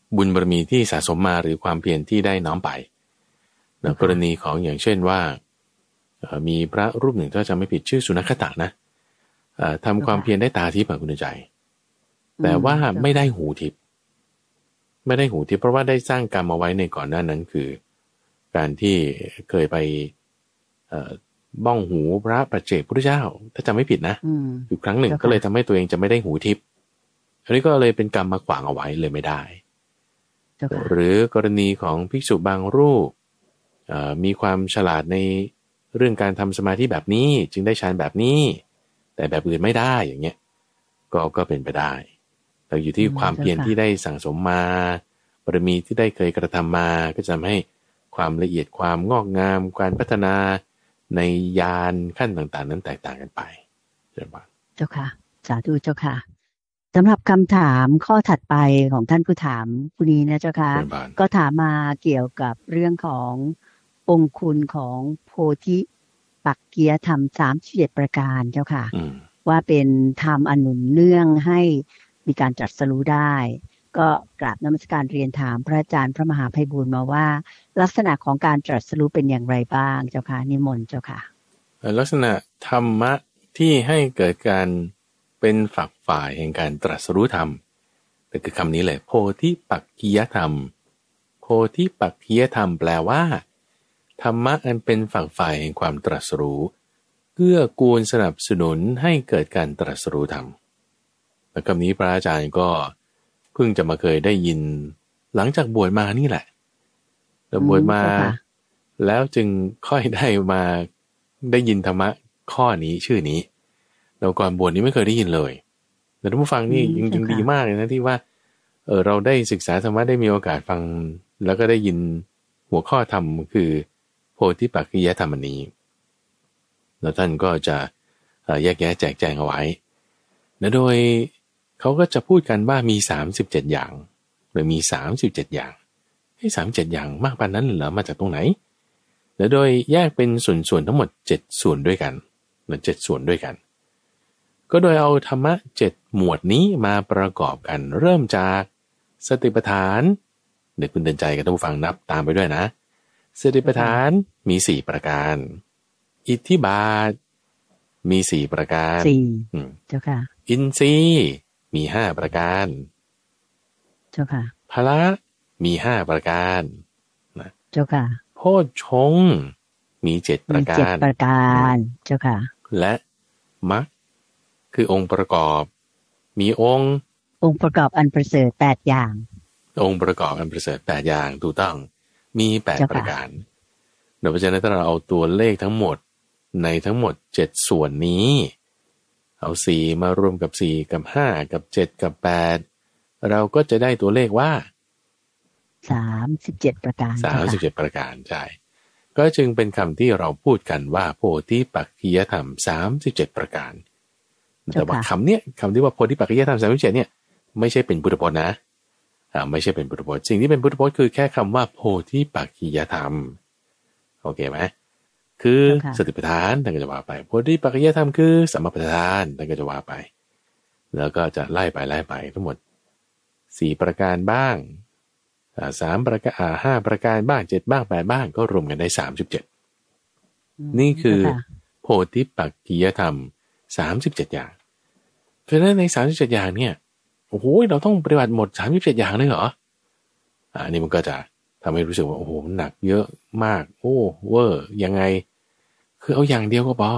บุญบารมีที่สะสมมาหรือความเพียรที่ได้น้อมไปนะกรณีของอย่างเช่นว่ามีพระรูปหนึ่งถ้าจำไม่ผิดชื่อสุนัขตะนะทำความเพียรได้ตาทิพย์คุณใจแต่ว่าไม่ได้หูทิพย์ไม่ได้หูทิพย์เพราะว่าได้สร้างกรรมเอาไว้ในก่อนหน้านั้นคือการที่เคยไปบ้องหูพระปัจเจกพุทธเจ้าถ้าจำไม่ผิดนะอยู่ครั้งหนึ่งก็เลยทำให้ตัวเองจะไม่ได้หูทิพย์อันนี้ก็เลยเป็นกรรมมาขวางเอาไว้เลยไม่ได้หรือกรณีของภิกษุบางรูปมีความฉลาดในเรื่องการทำสมาธิแบบนี้จึงได้ฌานแบบนี้แต่แบบอื่นไม่ได้อย่างเงี้ยก็ก็เป็นไปได้แต่อยู่ที่ความเพียรที่ได้สั่งสมมาบารมีที่ได้เคยกระทำมาก็จะทำให้ความละเอียดความงอกงามการพัฒนาในญาณขั้นต่างๆนั้นแตกต่างกันไปเจ้าค่ะเจ้าค่ะสาธุเจ้าค่ะสำหรับคำถามข้อถัดไปของท่านผู้ถามผู้นี้นะเจ้าค่ะก็ถามมาเกี่ยวกับเรื่องขององค์คุณของโพธิปักกิยธรรมสามสิบเจ็ดประการเจ้าค่ะว่าเป็นธรรมอันหนุนเนื่องให้มีการตรัสรู้ได้ก็กราบนมัสการเรียนถามพระอาจารย์พระมหาไพบูลย์มาว่าลักษณะของการตรัสรู้เป็นอย่างไรบ้างเจ้าค่ะนิมนต์เจ้าค่ะลักษณะธรรมะที่ให้เกิดการเป็นฝักฝ่ายแห่งการตรัสรู้ธรรมแต่คือคำนี้เลยโพธิปักกิยธรรมโพธิปักกิยธรรมแปลว่าธรรมะอันเป็นฝักฝ่ายแห่งความตรัสรู้เกื้อกูลสนับสนุนให้เกิดการตรัสรู้ธรรมและคำนี้พระอาจารย์ก็เพิ่งจะมาเคยได้ยินหลังจากบวชมานี่แหละแล้วบวชมาแล้วจึงค่อยได้มาได้ยินธรรมะข้อนี้ชื่อนี้เราก่อนบวชนี้ไม่เคยได้ยินเลยแต่ท่านผู้ฟังนี่ยังยังดีมากเลยนะที่ว่าเออเราได้ศึกษาธรรมะได้มีโอกาสฟังแล้วก็ได้ยินหัวข้อธรรมคือโพธิปักกิยธรรมนี้แล้วท่านก็จะแยกแยะแจกแจงเอาไว้นะโดยเขาก็จะพูดกันว่ามีสามสิบเจ็ดอย่างหรือมีสามสิบเจ็ดอย่างให้สามสิบเจ็ดอย่างมากปานนั้นเหรอมาจากตรงไหนแล้วโดยแยกเป็นส่วนๆทั้งหมดเจ็ดส่วนด้วยกันหรือเจ็ดส่วนด้วยกันก็โดยเอาธรรมะเจ็ดหมวดนี้มาประกอบกันเริ่มจากสติปัฏฐานเดี๋ยวคุณเดินใจกับท่านผู้ฟังนับตามไปด้วยนะสติปัฏฐานมีสี่ประการอิทธิบาทมีสี่ประการสี่เจ้าค่ะอินทรีย์มีห้าประการเจ้าค่ะพละมีห้าประการนะเจ้าค่ะโพชฌงค์มีเจ็ดประการมีเจ็ดประการเจ้าค่ะและมรรคคือองค์ประกอบมีองค์องค์ประกอบอันประเสริฐแปดอย่างองค์ประกอบอันประเสริฐแปดอย่างถูกต้องมีแปดประการเดี๋ยวเพราะฉะนั้นถ้าเราเอาตัวเลขทั้งหมดในทั้งหมดเจ็ดส่วนนี้เอาสี่มารวมกับสี่กับห้ากับเจ็ดกับแปดเราก็จะได้ตัวเลขว่าสามสิบเจ็ดประการสามสิบเจ็ดประการใช่ก็จึงเป็นคำที่เราพูดกันว่าโพธิปักขิยธรรมสามสิบเจ็ดประการแต่ว่าคำเนี้ยคำที่ว่าโพธิปักขิยธรรมสามสิบเจ็ดเนี่ยไม่ใช่เป็นพุทธพจน์นะอ่าไม่ใช่เป็นพุทธพจน์สิ่งที่เป็นพุทธพจน์คือแค่คำว่าโพธิปักขิยธรรมโอเคไหมคือสติปัฏฐานท่านก็จะว่าไปโพธิปักขิยธรรมคือสัมมาปัฏฐานท่านก็จะว่าไปแล้วก็จะไล่ไปไล่ไปทั้งหมดสี่ประการบ้างสามประการห้าประการบ้างเจ็ดบ้างแปดบ้างก็รวมกันได้สามสิบเจ็ดนี่คือโพธิปักขิยธรรมสามสิบเจ็ดอย่างเพราะฉะนั้นในสามสิบเจ็ดอย่างเนี่ยโอ้โหเราต้องปฏิบัติหมดสามสิบเจ็ดอย่างเลยเหรออันนี้มันก็จะทำให้รู้สึกว่าโอ้โหหนักเยอะมากโอ้เวอร์ยังไงคือเอาอย่างเดียวก็พอ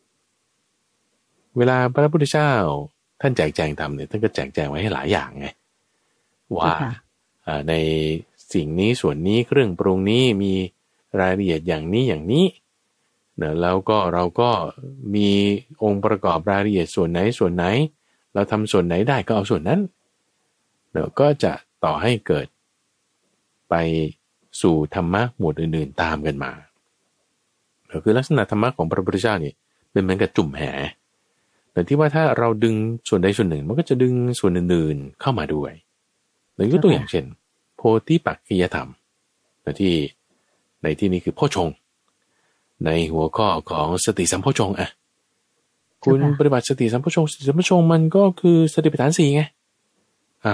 เวลาพระพุทธเจ้าท่านแจกแจงธรรมเนี่ยท่านก็แจกแจงไว้ให้หลายอย่างไงว่าในสิ่งนี้ส่วนนี้เครื่องปรุงนี้มีรายละเอียดอย่างนี้อย่างนี้เนอะแล้วก็เราก็มีองค์ประกอบรายละเอียดส่วนไหนส่วนไหนเราทำส่วนไหนได้ก็เอาส่วนนั้นเนอะก็จะต่อให้เกิดไปสู่ธรรมะหมวดอื่นๆตามกันมาก็คือลักษณะธรรมะของพระพุทธเจ้านี่เป็นเหมือนกับจุ่มแหแต่ที่ว่าถ้าเราดึงส่วนใดส่วนหนึ่งมันก็จะดึงส่วนอื่นๆเข้ามาด้วยยกตัวอย่างเช่นโพธิปักขิยธรรมที่ในที่นี้คือโพชฌงค์ในหัวข้อของสติสัมโพชฌงค์อ่ะคุณปฏิบัติสติสัมโพชฌงค์สติสัมโพชฌงค์มันก็คือสติปัฏฐานสี่ไงอ้าว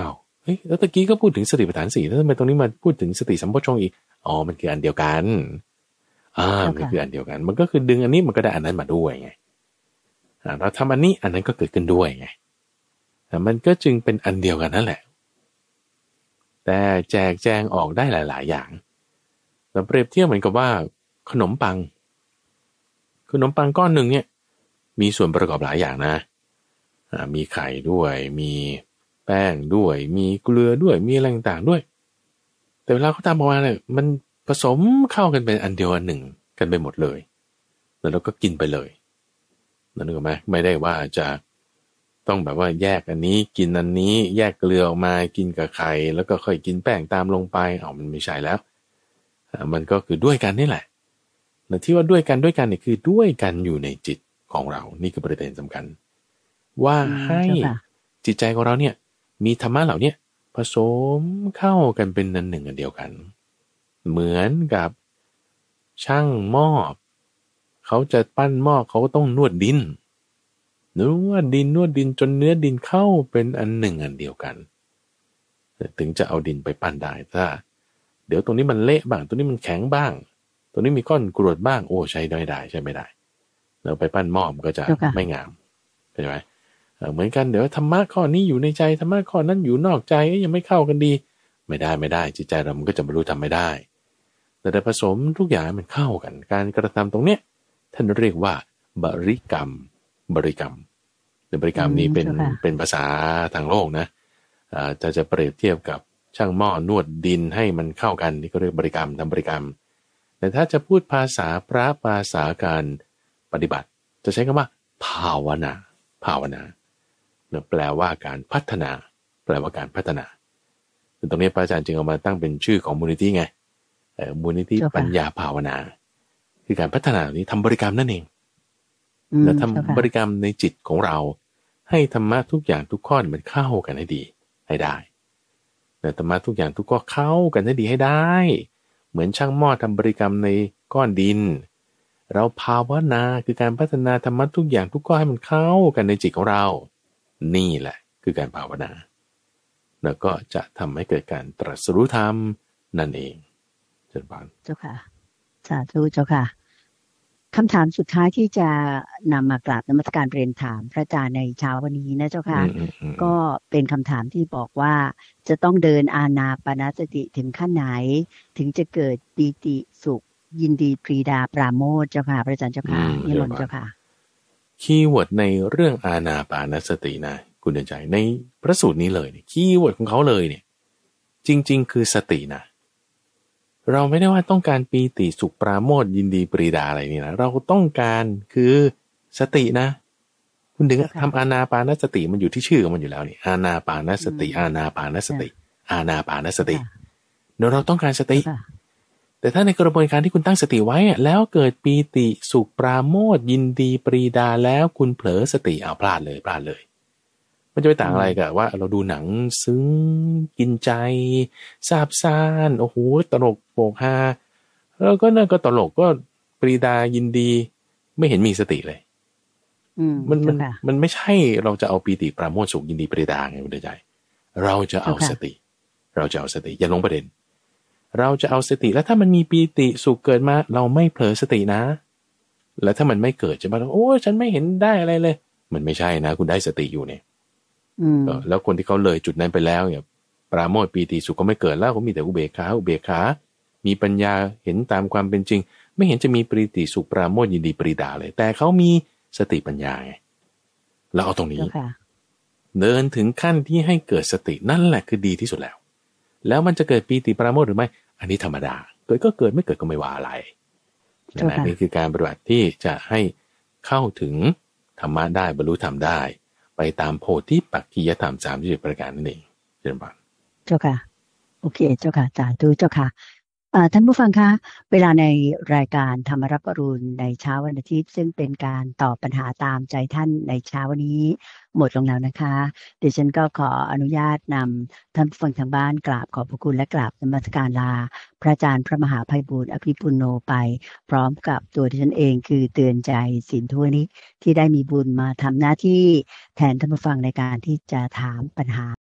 เฮ้ยแล้วตะกี้ก็พูดถึงสติปัฏฐานสี่แล้วทำไมตรงนี้มาพูดถึงสติสัมโพชฌงค์อีกอ๋อมันคืออันเดียวกันอ่ามันคืออันเดียวกันมันก็คือดึงอันนี้มันก็ได้อันนั้นมาด้วยไงอ่าเราทำอันนี้อันนั้นก็เกิดขึ้นด้วยไงแต่มันก็จึงเป็นอันเดียวกันนั่นแหละแต่แจกแจงออกได้หลายๆอย่างเราเปรียบเทียบเหมือนกับว่าขนมปังขนมปังก้อนหนึ่งเนี่ยมีส่วนประกอบหลายอย่างนะอ่ามีไข่ด้วยมีแป้งด้วยมีเกลือด้วยมีอะไรต่างๆด้วยแต่เวลาเขาทำออกมาเนี่ยมันผสมเข้ากันเป็นอันเดียวอันหนึ่งกันไปหมดเลยแล้วเราก็กินไปเลยนั่นถูกไหมไม่ได้ว่าจะต้องแบบว่าแยกอันนี้กินอันนี้แยกเกลือออกมากินกับไข่แล้วก็ค่อยกินแป้งตามลงไปเอามันไม่ใช่แล้วมันก็คือด้วยกันนี่แหละแต่ที่ว่าด้วยกันด้วยกันเนี่ยคือด้วยกันอยู่ในจิตของเรานี่คือประเด็นสำคัญว่าให้จิตใจของเราเนี่ยมีธรรมะเหล่านี้ผสมเข้ากันเป็นอันหนึ่งอันเดียวกันเหมือนกับช่างหม้อเขาจะปั้นหม้อเขาก็ต้องนวดดินนวดดินนวดดินจนเนื้อดินเข้าเป็นอันหนึ่งอันเดียวกันถึงจะเอาดินไปปั้นได้ถ้าเดี๋ยวตรงนี้มันเละบ้างตรงนี้มันแข็งบ้างตรงนี้มีก้อนกรวดบ้างโอ้ใช้ได้ได้ใช้ไม่ได้เราไปปั้นหม้อมันก็จะไม่งามเข้าใจไหมเหมือนกันเดี๋ยวธรรมะข้อนี้อยู่ในใจธรรมะข้อนั้นอยู่นอกใจยังไม่เข้ากันดีไม่ได้ไม่ได้จิตใจเรามันก็จะบรรลุธรรมไม่ได้แต่แต่ผสมทุกอย่างมันเข้ากันการกระทำตรงเนี้ยท่านเรียกว่าบริกรรมบริกรรมแต่บริกรรมนี้เป็นเป็นภาษาทางโลกนะจะจะเปรียบเทียบกับช่างหม้อนวดดินให้มันเข้ากันนี่ก็เรียกบริกรรมทำบริกรรมแต่ถ้าจะพูดภาษาพระภาษาการปฏิบัติจะใช้คำว่าภาวนาภาวนาแปลว่าการพัฒนาแปลว่าการพัฒนาตรงนี้พระอาจารย์จึงเอามาตั้งเป็นชื่อของมูลนิธิไงมูลนิธิปัญญาภาวนาคือการพัฒนานี้ทำบริกรรมนั่นเองแล้วทำบริกรรมในจิตของเราให้ธรรมะทุกอย่างทุกข้อมันเข้ากันให้ดีให้ได้แต่ธรรมะทุกอย่างทุกข้อเข้ากันให้ดีให้ได้เหมือนช่างหม้อทำบริกรรมในก้อนดินเราภาวนาคือการพัฒนาธรรมะทุกอย่างทุกข้อให้มันเข้ากันในจิตของเรานี่แหละคือการภาวนาแล้วก็จะทำให้เกิดการตรัสรู้ธรรมนั่นเองเจริญพรเจ้าค่ะสาธุเจ้าค่ะคำถามสุดท้ายที่จะนำมากราบนมัสการเรียนถามพระอาจารย์ในเช้าวันนี้นะเจ้าค่ะก็เป็นคำถามที่บอกว่าจะต้องเดินอานาปานสติถึงขั้นไหนถึงจะเกิดปีติสุขยินดีปรีดาปราโมทย์เจ้าค่ะพระอาจารย์เจ้าค่ะนิมนต์เจ้าค่ะคีย์เวิร์ดในเรื่องอานาปานสตินะคุณเดินใจในพระสูตรนี้เลยคีย์เวิร์ดของเขาเลยเนี่ยจริงๆคือสตินะเราไม่ได้ว่าต้องการปีติสุขปราโมทย์ยินดีปรีดาอะไรนี่นะเราต้องการคือสตินะคุณถึงทำอานาปานสติมันอยู่ที่ชื่อมันอยู่แล้วนี่อานาปานสติอานาปานสติอานาปานสติเดี๋ยวเราต้องการสติแต่ถ้าในกระบวนการที่คุณตั้งสติไว้แล้วเกิดปีติสุขปราโมทย์ยินดีปรีดาแล้วคุณเผลอสติเอาพลาดเลยพลาดเลยมันจะไปต่างอะไรกับว่าเราดูหนังซึ้งกินใจซาบซ่านโอ้โหตลกโปกฮาแล้วก็นั่นก็ตลกก็ปรีดายินดีไม่เห็นมีสติเลยมันมันมันไม่ใช่เราจะเอาปีติปราโมทย์สุขยินดีปรีดาไงคุณเดชใจเราจะเอาสติเราจะเอาสติอย่าลงประเด็นเราจะเอาสติแล้วถ้ามันมีปีติสุขเกิดมาเราไม่เผลอสตินะแล้วถ้ามันไม่เกิดจะมาโอ้ฉันไม่เห็นได้อะไรเลยมันไม่ใช่นะคุณได้สติอยู่เนี่ยแล้วคนที่เขาเลยจุดนั้นไปแล้วเนี่ยปราโมทย์ปีติสุขก็ไม่เกิดแล้วเขามีแต่อุเบกขาอุเบกขามีปัญญาเห็นตามความเป็นจริงไม่เห็นจะมีปีติสุขปราโมทย์ยินดีปรีดาเลยแต่เขามีสติปัญญาไงแล้วเอาตรงนี้เดินถึงขั้นที่ให้เกิดสตินั่นแหละคือดีที่สุดแล้วแล้วมันจะเกิดปีติปราโมทย์หรือไม่อันนี้ธรรมดาเกิดก็เกิดไม่เกิดก็ไม่ว่าอะไรนะนี่คือการปฏิบัติที่จะให้เข้าถึงธรรมะได้บรรลุธรรมได้ไปตามโพธิปักขิยธรรมสามสิบประการนั่นเองเจริญพรเจ้าค่ะโอเคเจ้าค่ะสาธุเจ้าค่ะท่านผู้ฟังคะเวลาในรายการธรรมรับอรุณในเช้าวันอาทิตย์ซึ่งเป็นการตอบปัญหาตามใจท่านในเช้าวันนี้หมดลงแล้วนะคะดิฉันก็ขออนุญาตนำท่านผู้ฟังทางบ้านกราบขอบพระคุณและกราบนมัสการลาพระอาจารย์พระมหาไพบูลย์อภิปุโนไปพร้อมกับตัวดิฉันเองคือเตือนใจสินทั่วนี้ที่ได้มีบุญมาทำหน้าที่แทนท่านผู้ฟังในการที่จะถามปัญหา